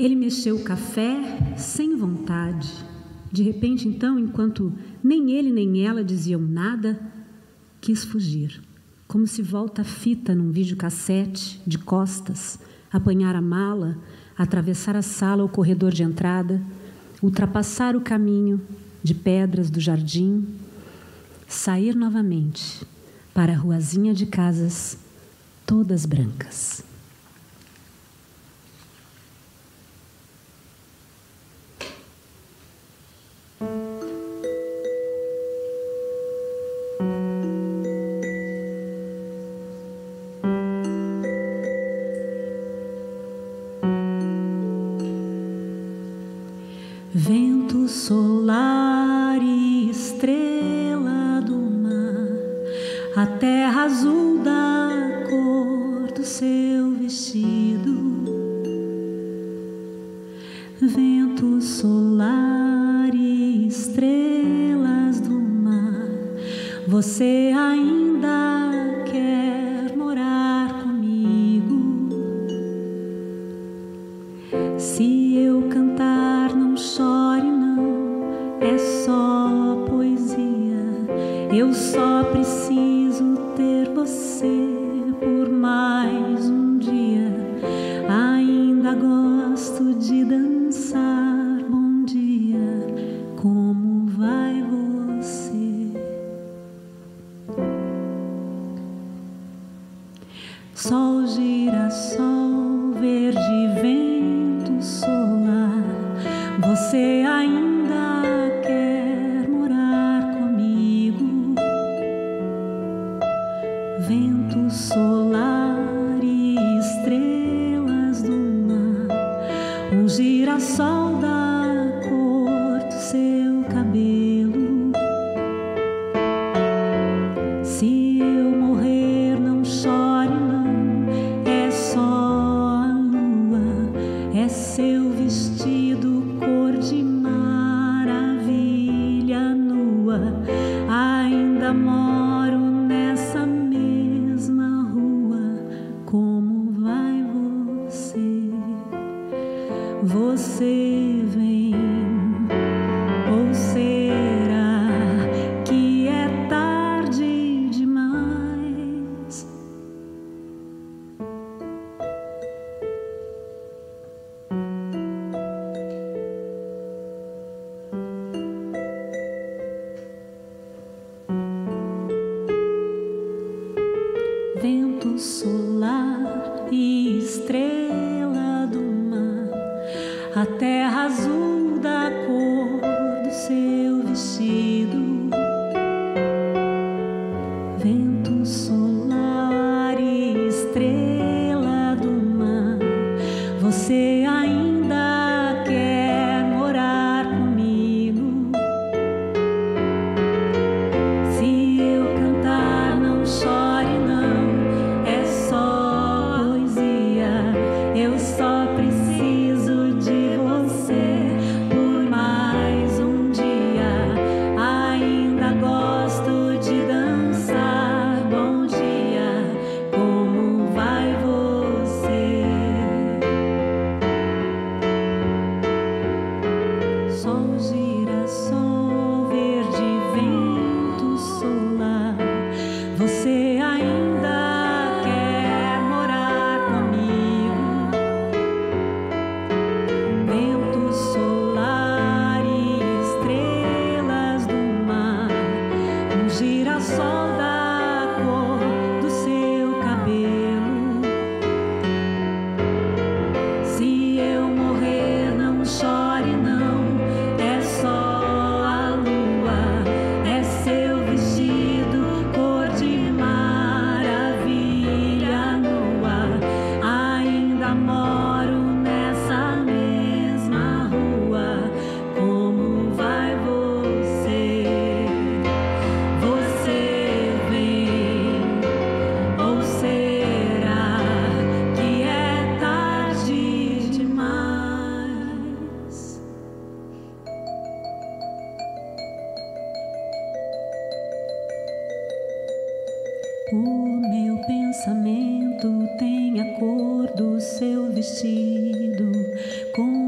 Ele mexeu o café sem vontade. De repente, então, enquanto nem ele nem ela diziam nada, quis fugir, como se volta a fita num videocassete, de costas, apanhar a mala, atravessar a sala ou corredor de entrada, ultrapassar o caminho de pedras do jardim, sair novamente para a ruazinha de casas todas brancas. Vento solar e estrela do mar, a terra azul da cor do seu vestido. Vento solar e estrelas do mar, você ainda quer morar comigo? Se eu cantar, não chore, não, é só poesia. Eu só preciso ter você por mais um dia. Ainda gosto de dançar. Bom dia, como vai você? Sol, girassol, verde, vento solar, você ainda quer morar comigo? Vento solar e estrelas do mar, um girassol da cor do seu cabelo. Se eu morrer, não chore, não, é só a lua, é seu vestido cor de maravilha nua. Ainda moro nessa mesma rua. Como vai você? Você vem, ou será que é tarde demais? Vento solar e estrela do mar, a terra azul da cor do seu vestido. Vento solar e estrela do mar, você ainda quer morar comigo? Se eu cantar, não chore, não, é só poesia. Eu só preciso de você por mais um dia. Ainda gosto de dançar. Bom dia, como vai você? Sol, girassol, verde, vento solar, você ainda quer morar comigo? Vento solar e estrelas do mar, um girassol da cor do seu cabelo. Se eu morrer, não chore, não, é só a lua, é seu vestido cor de maravilha nua. Ainda moro nessa mesma rua. Como vai você? Você vem, ou será que é tarde demais? O meu pensamento tem a cor do seu vestido, com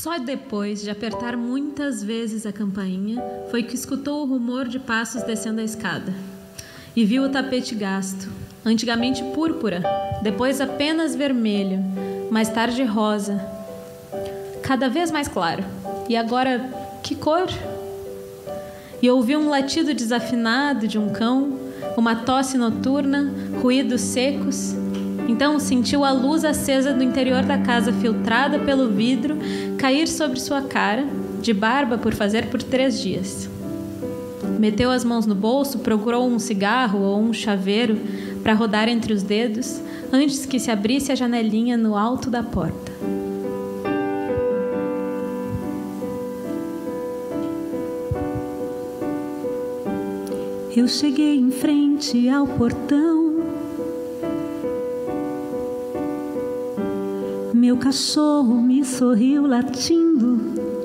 Só depois de apertar muitas vezes a campainha foi que escutou o rumor de passos descendo a escada. E viu o tapete gasto, antigamente púrpura, depois apenas vermelho, mais tarde rosa, cada vez mais claro. E agora, que cor? E ouviu um latido desafinado de um cão, uma tosse noturna, ruídos secos. Então sentiu a luz acesa do interior da casa, filtrada pelo vidro, cair sobre sua cara, de barba por fazer por 3 dias. Meteu as mãos no bolso, procurou um cigarro ou um chaveiro para rodar entre os dedos, antes que se abrisse a janelinha no alto da porta. Eu cheguei em frente ao portão. Meu cachorro me sorriu latindo.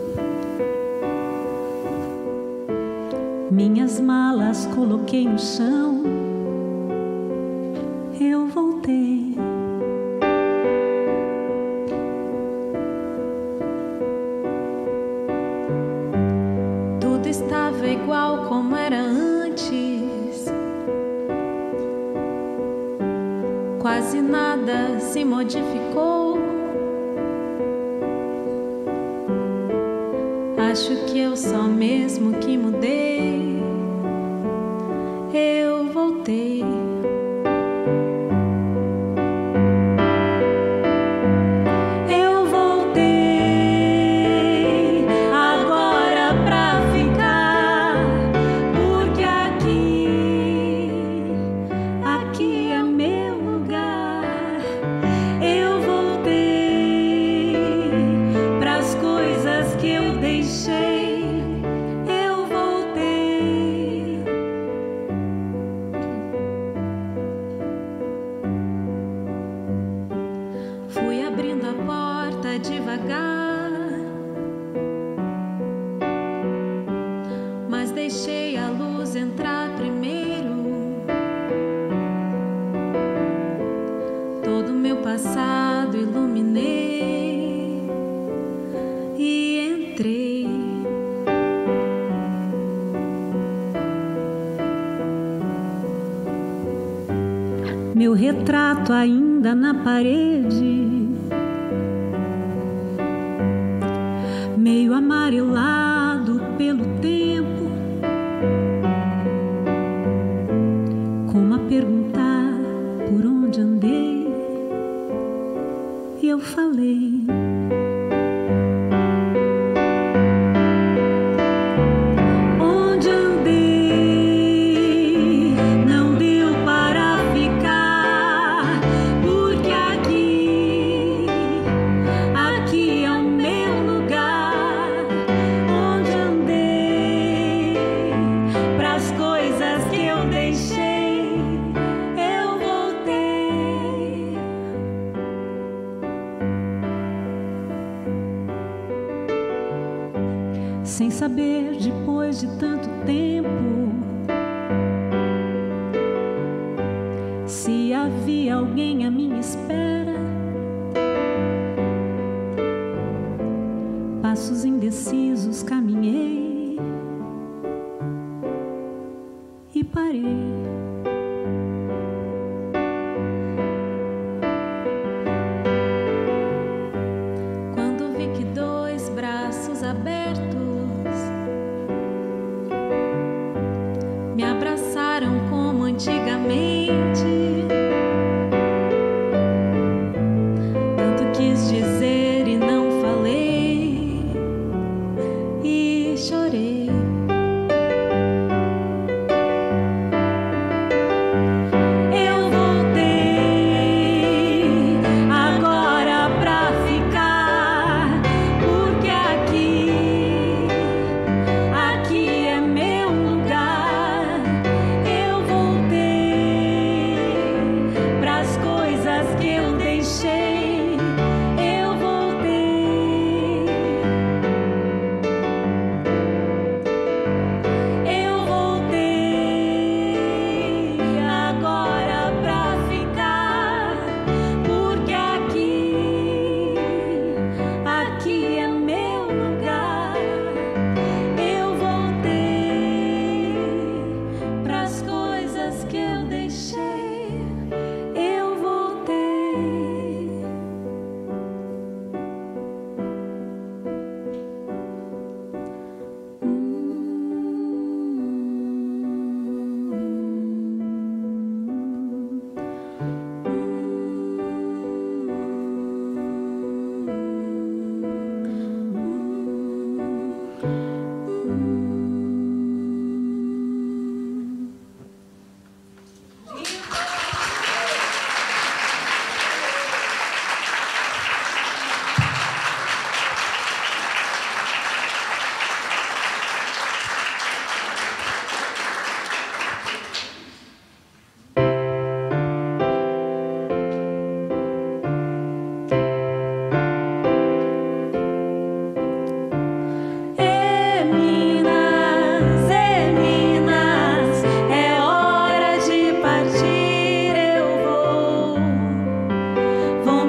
Minhas malas coloquei no chão. Eu voltei. Tudo estava igual como era antes. Quase nada se modificou. Acho que eu só mesmo que mudei. Eu voltei. Eu voltei agora pra ficar, porque aqui é meu lugar. Eu voltei pras coisas que eu deixei. Eu voltei. Fui abrindo a porta devagar, mas deixei a luz entrar primeiro. Todo o meu passado iluminei e entrei. Meu retrato ainda na parede, meio amarelado pelo tempo, como a perguntar por onde andei. E eu falei. Onde andei, não deu para ficar, porque aqui é o meu lugar. Onde andei, pras coisas que eu deixei, eu voltei. Sem saber, depois de tanto tempo, se havia alguém à minha espera. Passos indecisos caminhei e parei. Quando vi que 2 braços abertos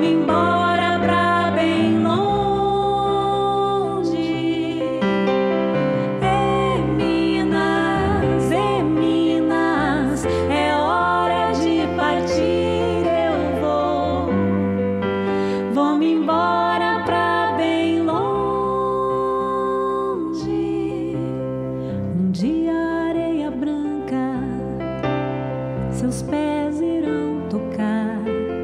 Vou-me embora pra bem longe. Minas, é hora de partir. Eu vou-me embora pra bem longe. Um dia a areia branca seus pés irão tocar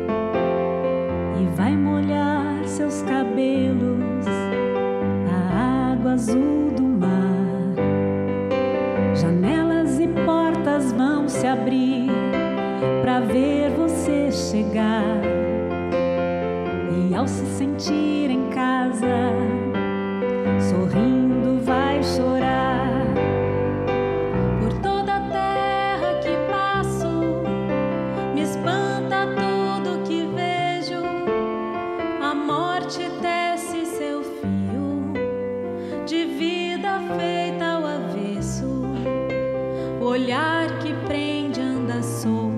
e vai molhar seus cabelos a água azul do mar. Janelas e portas vão se abrir pra ver você chegar, e ao se sentir em casa, sorrindo vai chorar. Por toda a terra que passo, me espanta tudo que vejo. A morte tece seu fio de vida feita ao avesso. O olhar que prende anda solto.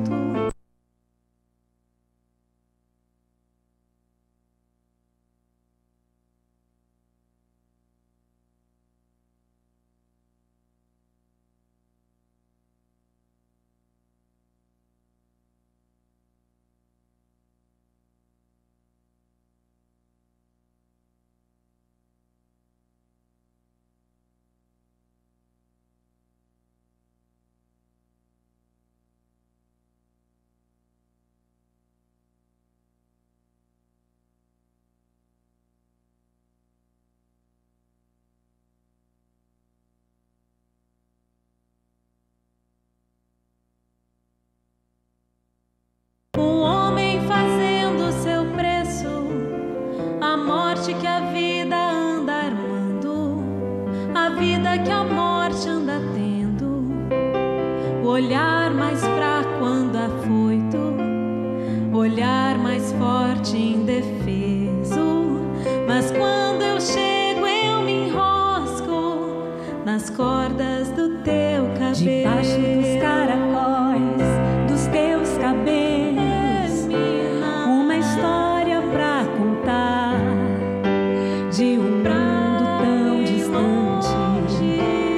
Um homem fazendo seu preço, a morte que a vida anda armando, a vida que a morte anda tendo, o olhar mais fraco quando afoito, olhar mais forte indefeso. Mas quando eu chego eu me enrosco nas cordas do teu cabelo, debaixo dos caracóis dos teus cabelos. Uma história pra contar de um mundo tão distante.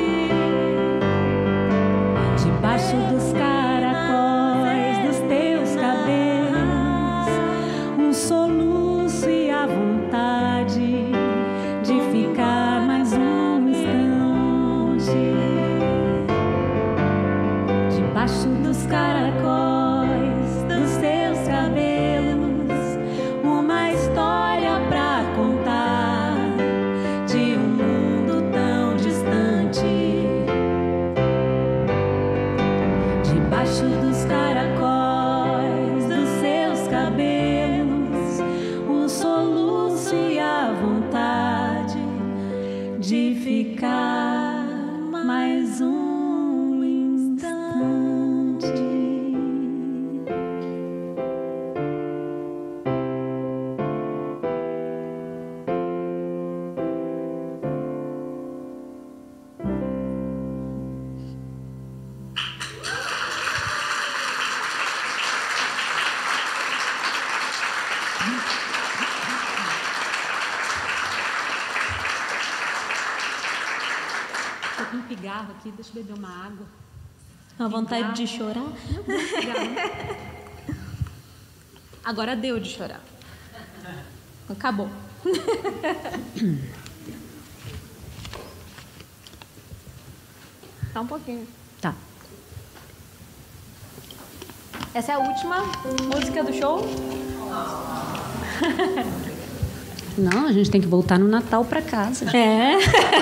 Debaixo dos caracóis dos teus cabelos, um soluço e a vontade de ficar mais um instante. Debaixo dos caracóis dos teus cabelos, uma história pra contar de um mundo tão distante. Debaixo dos caracóis dos seus cabelos, um soluço e a vontade de ficar mais um instante. Tô com um pigarro aqui, deixa eu beber uma água. A vontade de chorar? Agora deu de chorar. Acabou. Só um pouquinho. Tá. Essa é a última música do show? Não, a gente tem que voltar no Natal pra casa. É.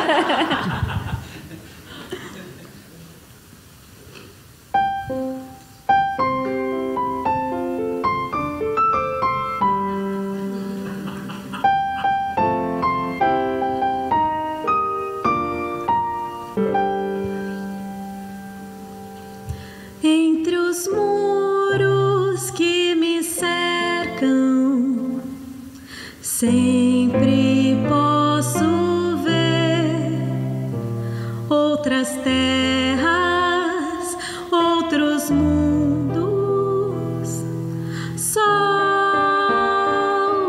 Entre os muros que me cercam, sempre posso ver outras terras, outros mundos. Sol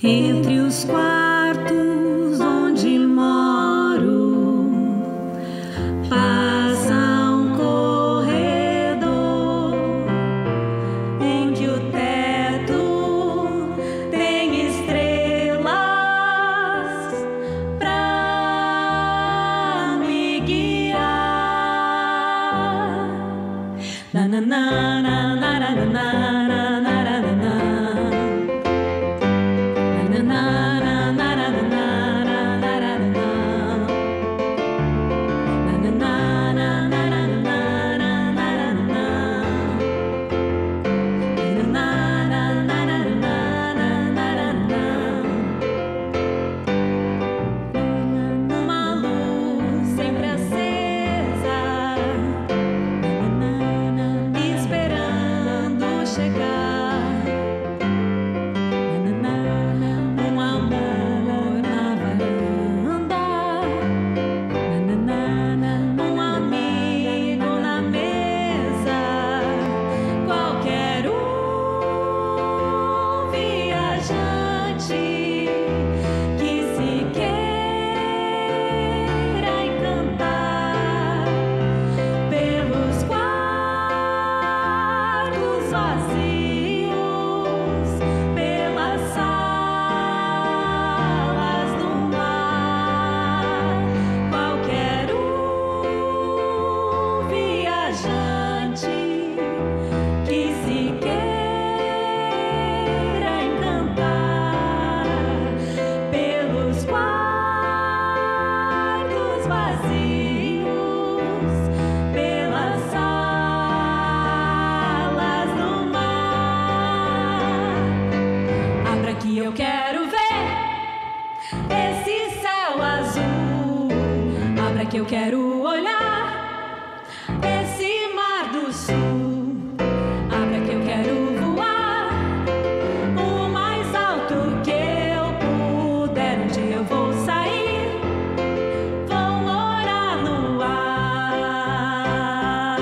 Entre os quartos onde moro, passa um corredor em que o teto tem estrelas pra me guiar. Na na na na na na na. Que eu quero olhar esse mar do sul. Abra que eu quero voar o mais alto que eu puder. Um dia eu vou sair, vou morar no ar.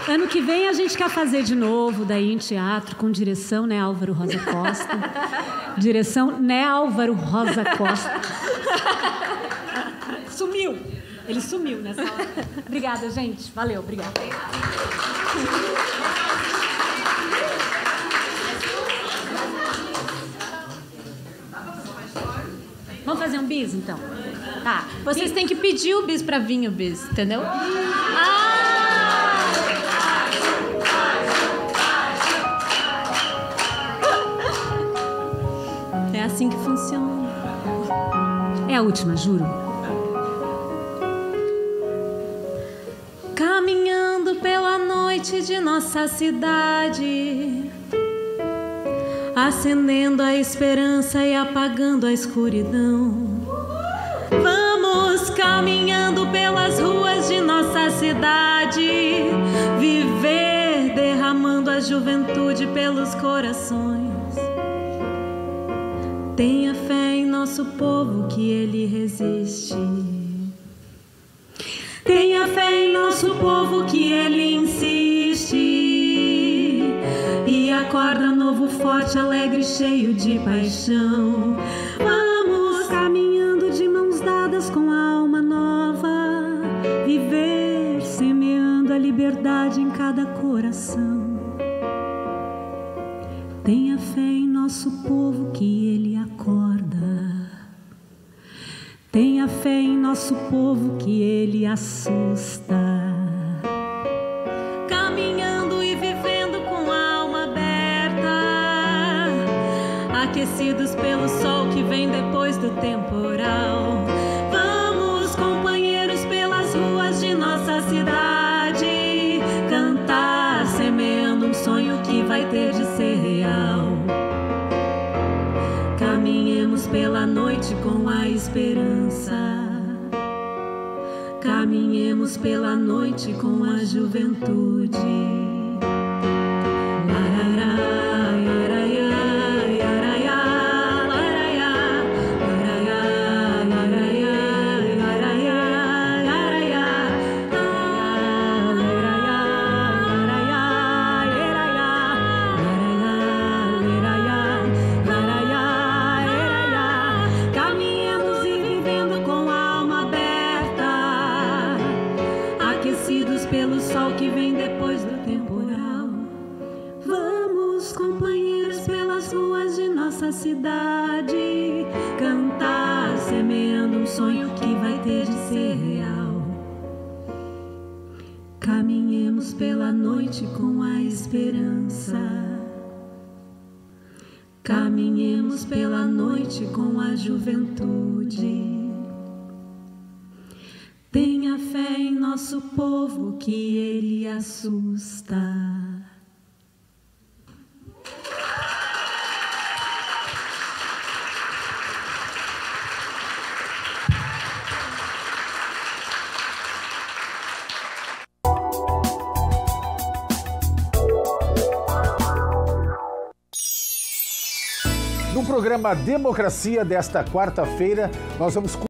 Ano que vem a gente quer fazer de novo, daí em teatro, com direção, né, Álvaro Rosa Costa. Direção, né, Álvaro Rosa Costa. Sumiu. Ele sumiu nessa hora. Obrigada, gente. Valeu, obrigada. Vamos fazer um bis, então? Tá. Vocês têm que pedir o bis pra vir o bis, entendeu? É assim que funciona. É a última, juro. Caminhando pela noite de nossa cidade, acendendo a esperança e apagando a escuridão. Vamos caminhando pelas ruas de nossa cidade, viver derramando a juventude pelos corações. Tenha fé em nosso povo que ele resiste. Tenha fé em nosso povo que ele insiste. E acorda novo, forte, alegre, cheio de paixão. Vamos caminhando de mãos dadas com a alma nova, viver semeando a liberdade em cada coração. Tenha fé em nosso povo que ele acorda. Tenha fé em nosso povo que ele assusta. Caminhando e vivendo com a alma aberta, aquecidos pelo sol que vem depois do temporal. Vamos, companheiros, pelas ruas de nossa cidade, cantar, semeando um sonho que vai ter de ser real. Caminhemos pela noite com a esperança. Caminhemos pela noite com a juventude. Pelo sol que vem depois do temporal. Vamos, companheiros, pelas ruas de nossa cidade, cantar, semeando um sonho que vai ter de ser real. Caminhemos pela noite com a esperança. Caminhemos pela noite com a juventude. Tenha fé em nosso povo que ele assusta. No programa Democracia desta quarta-feira, nós vamos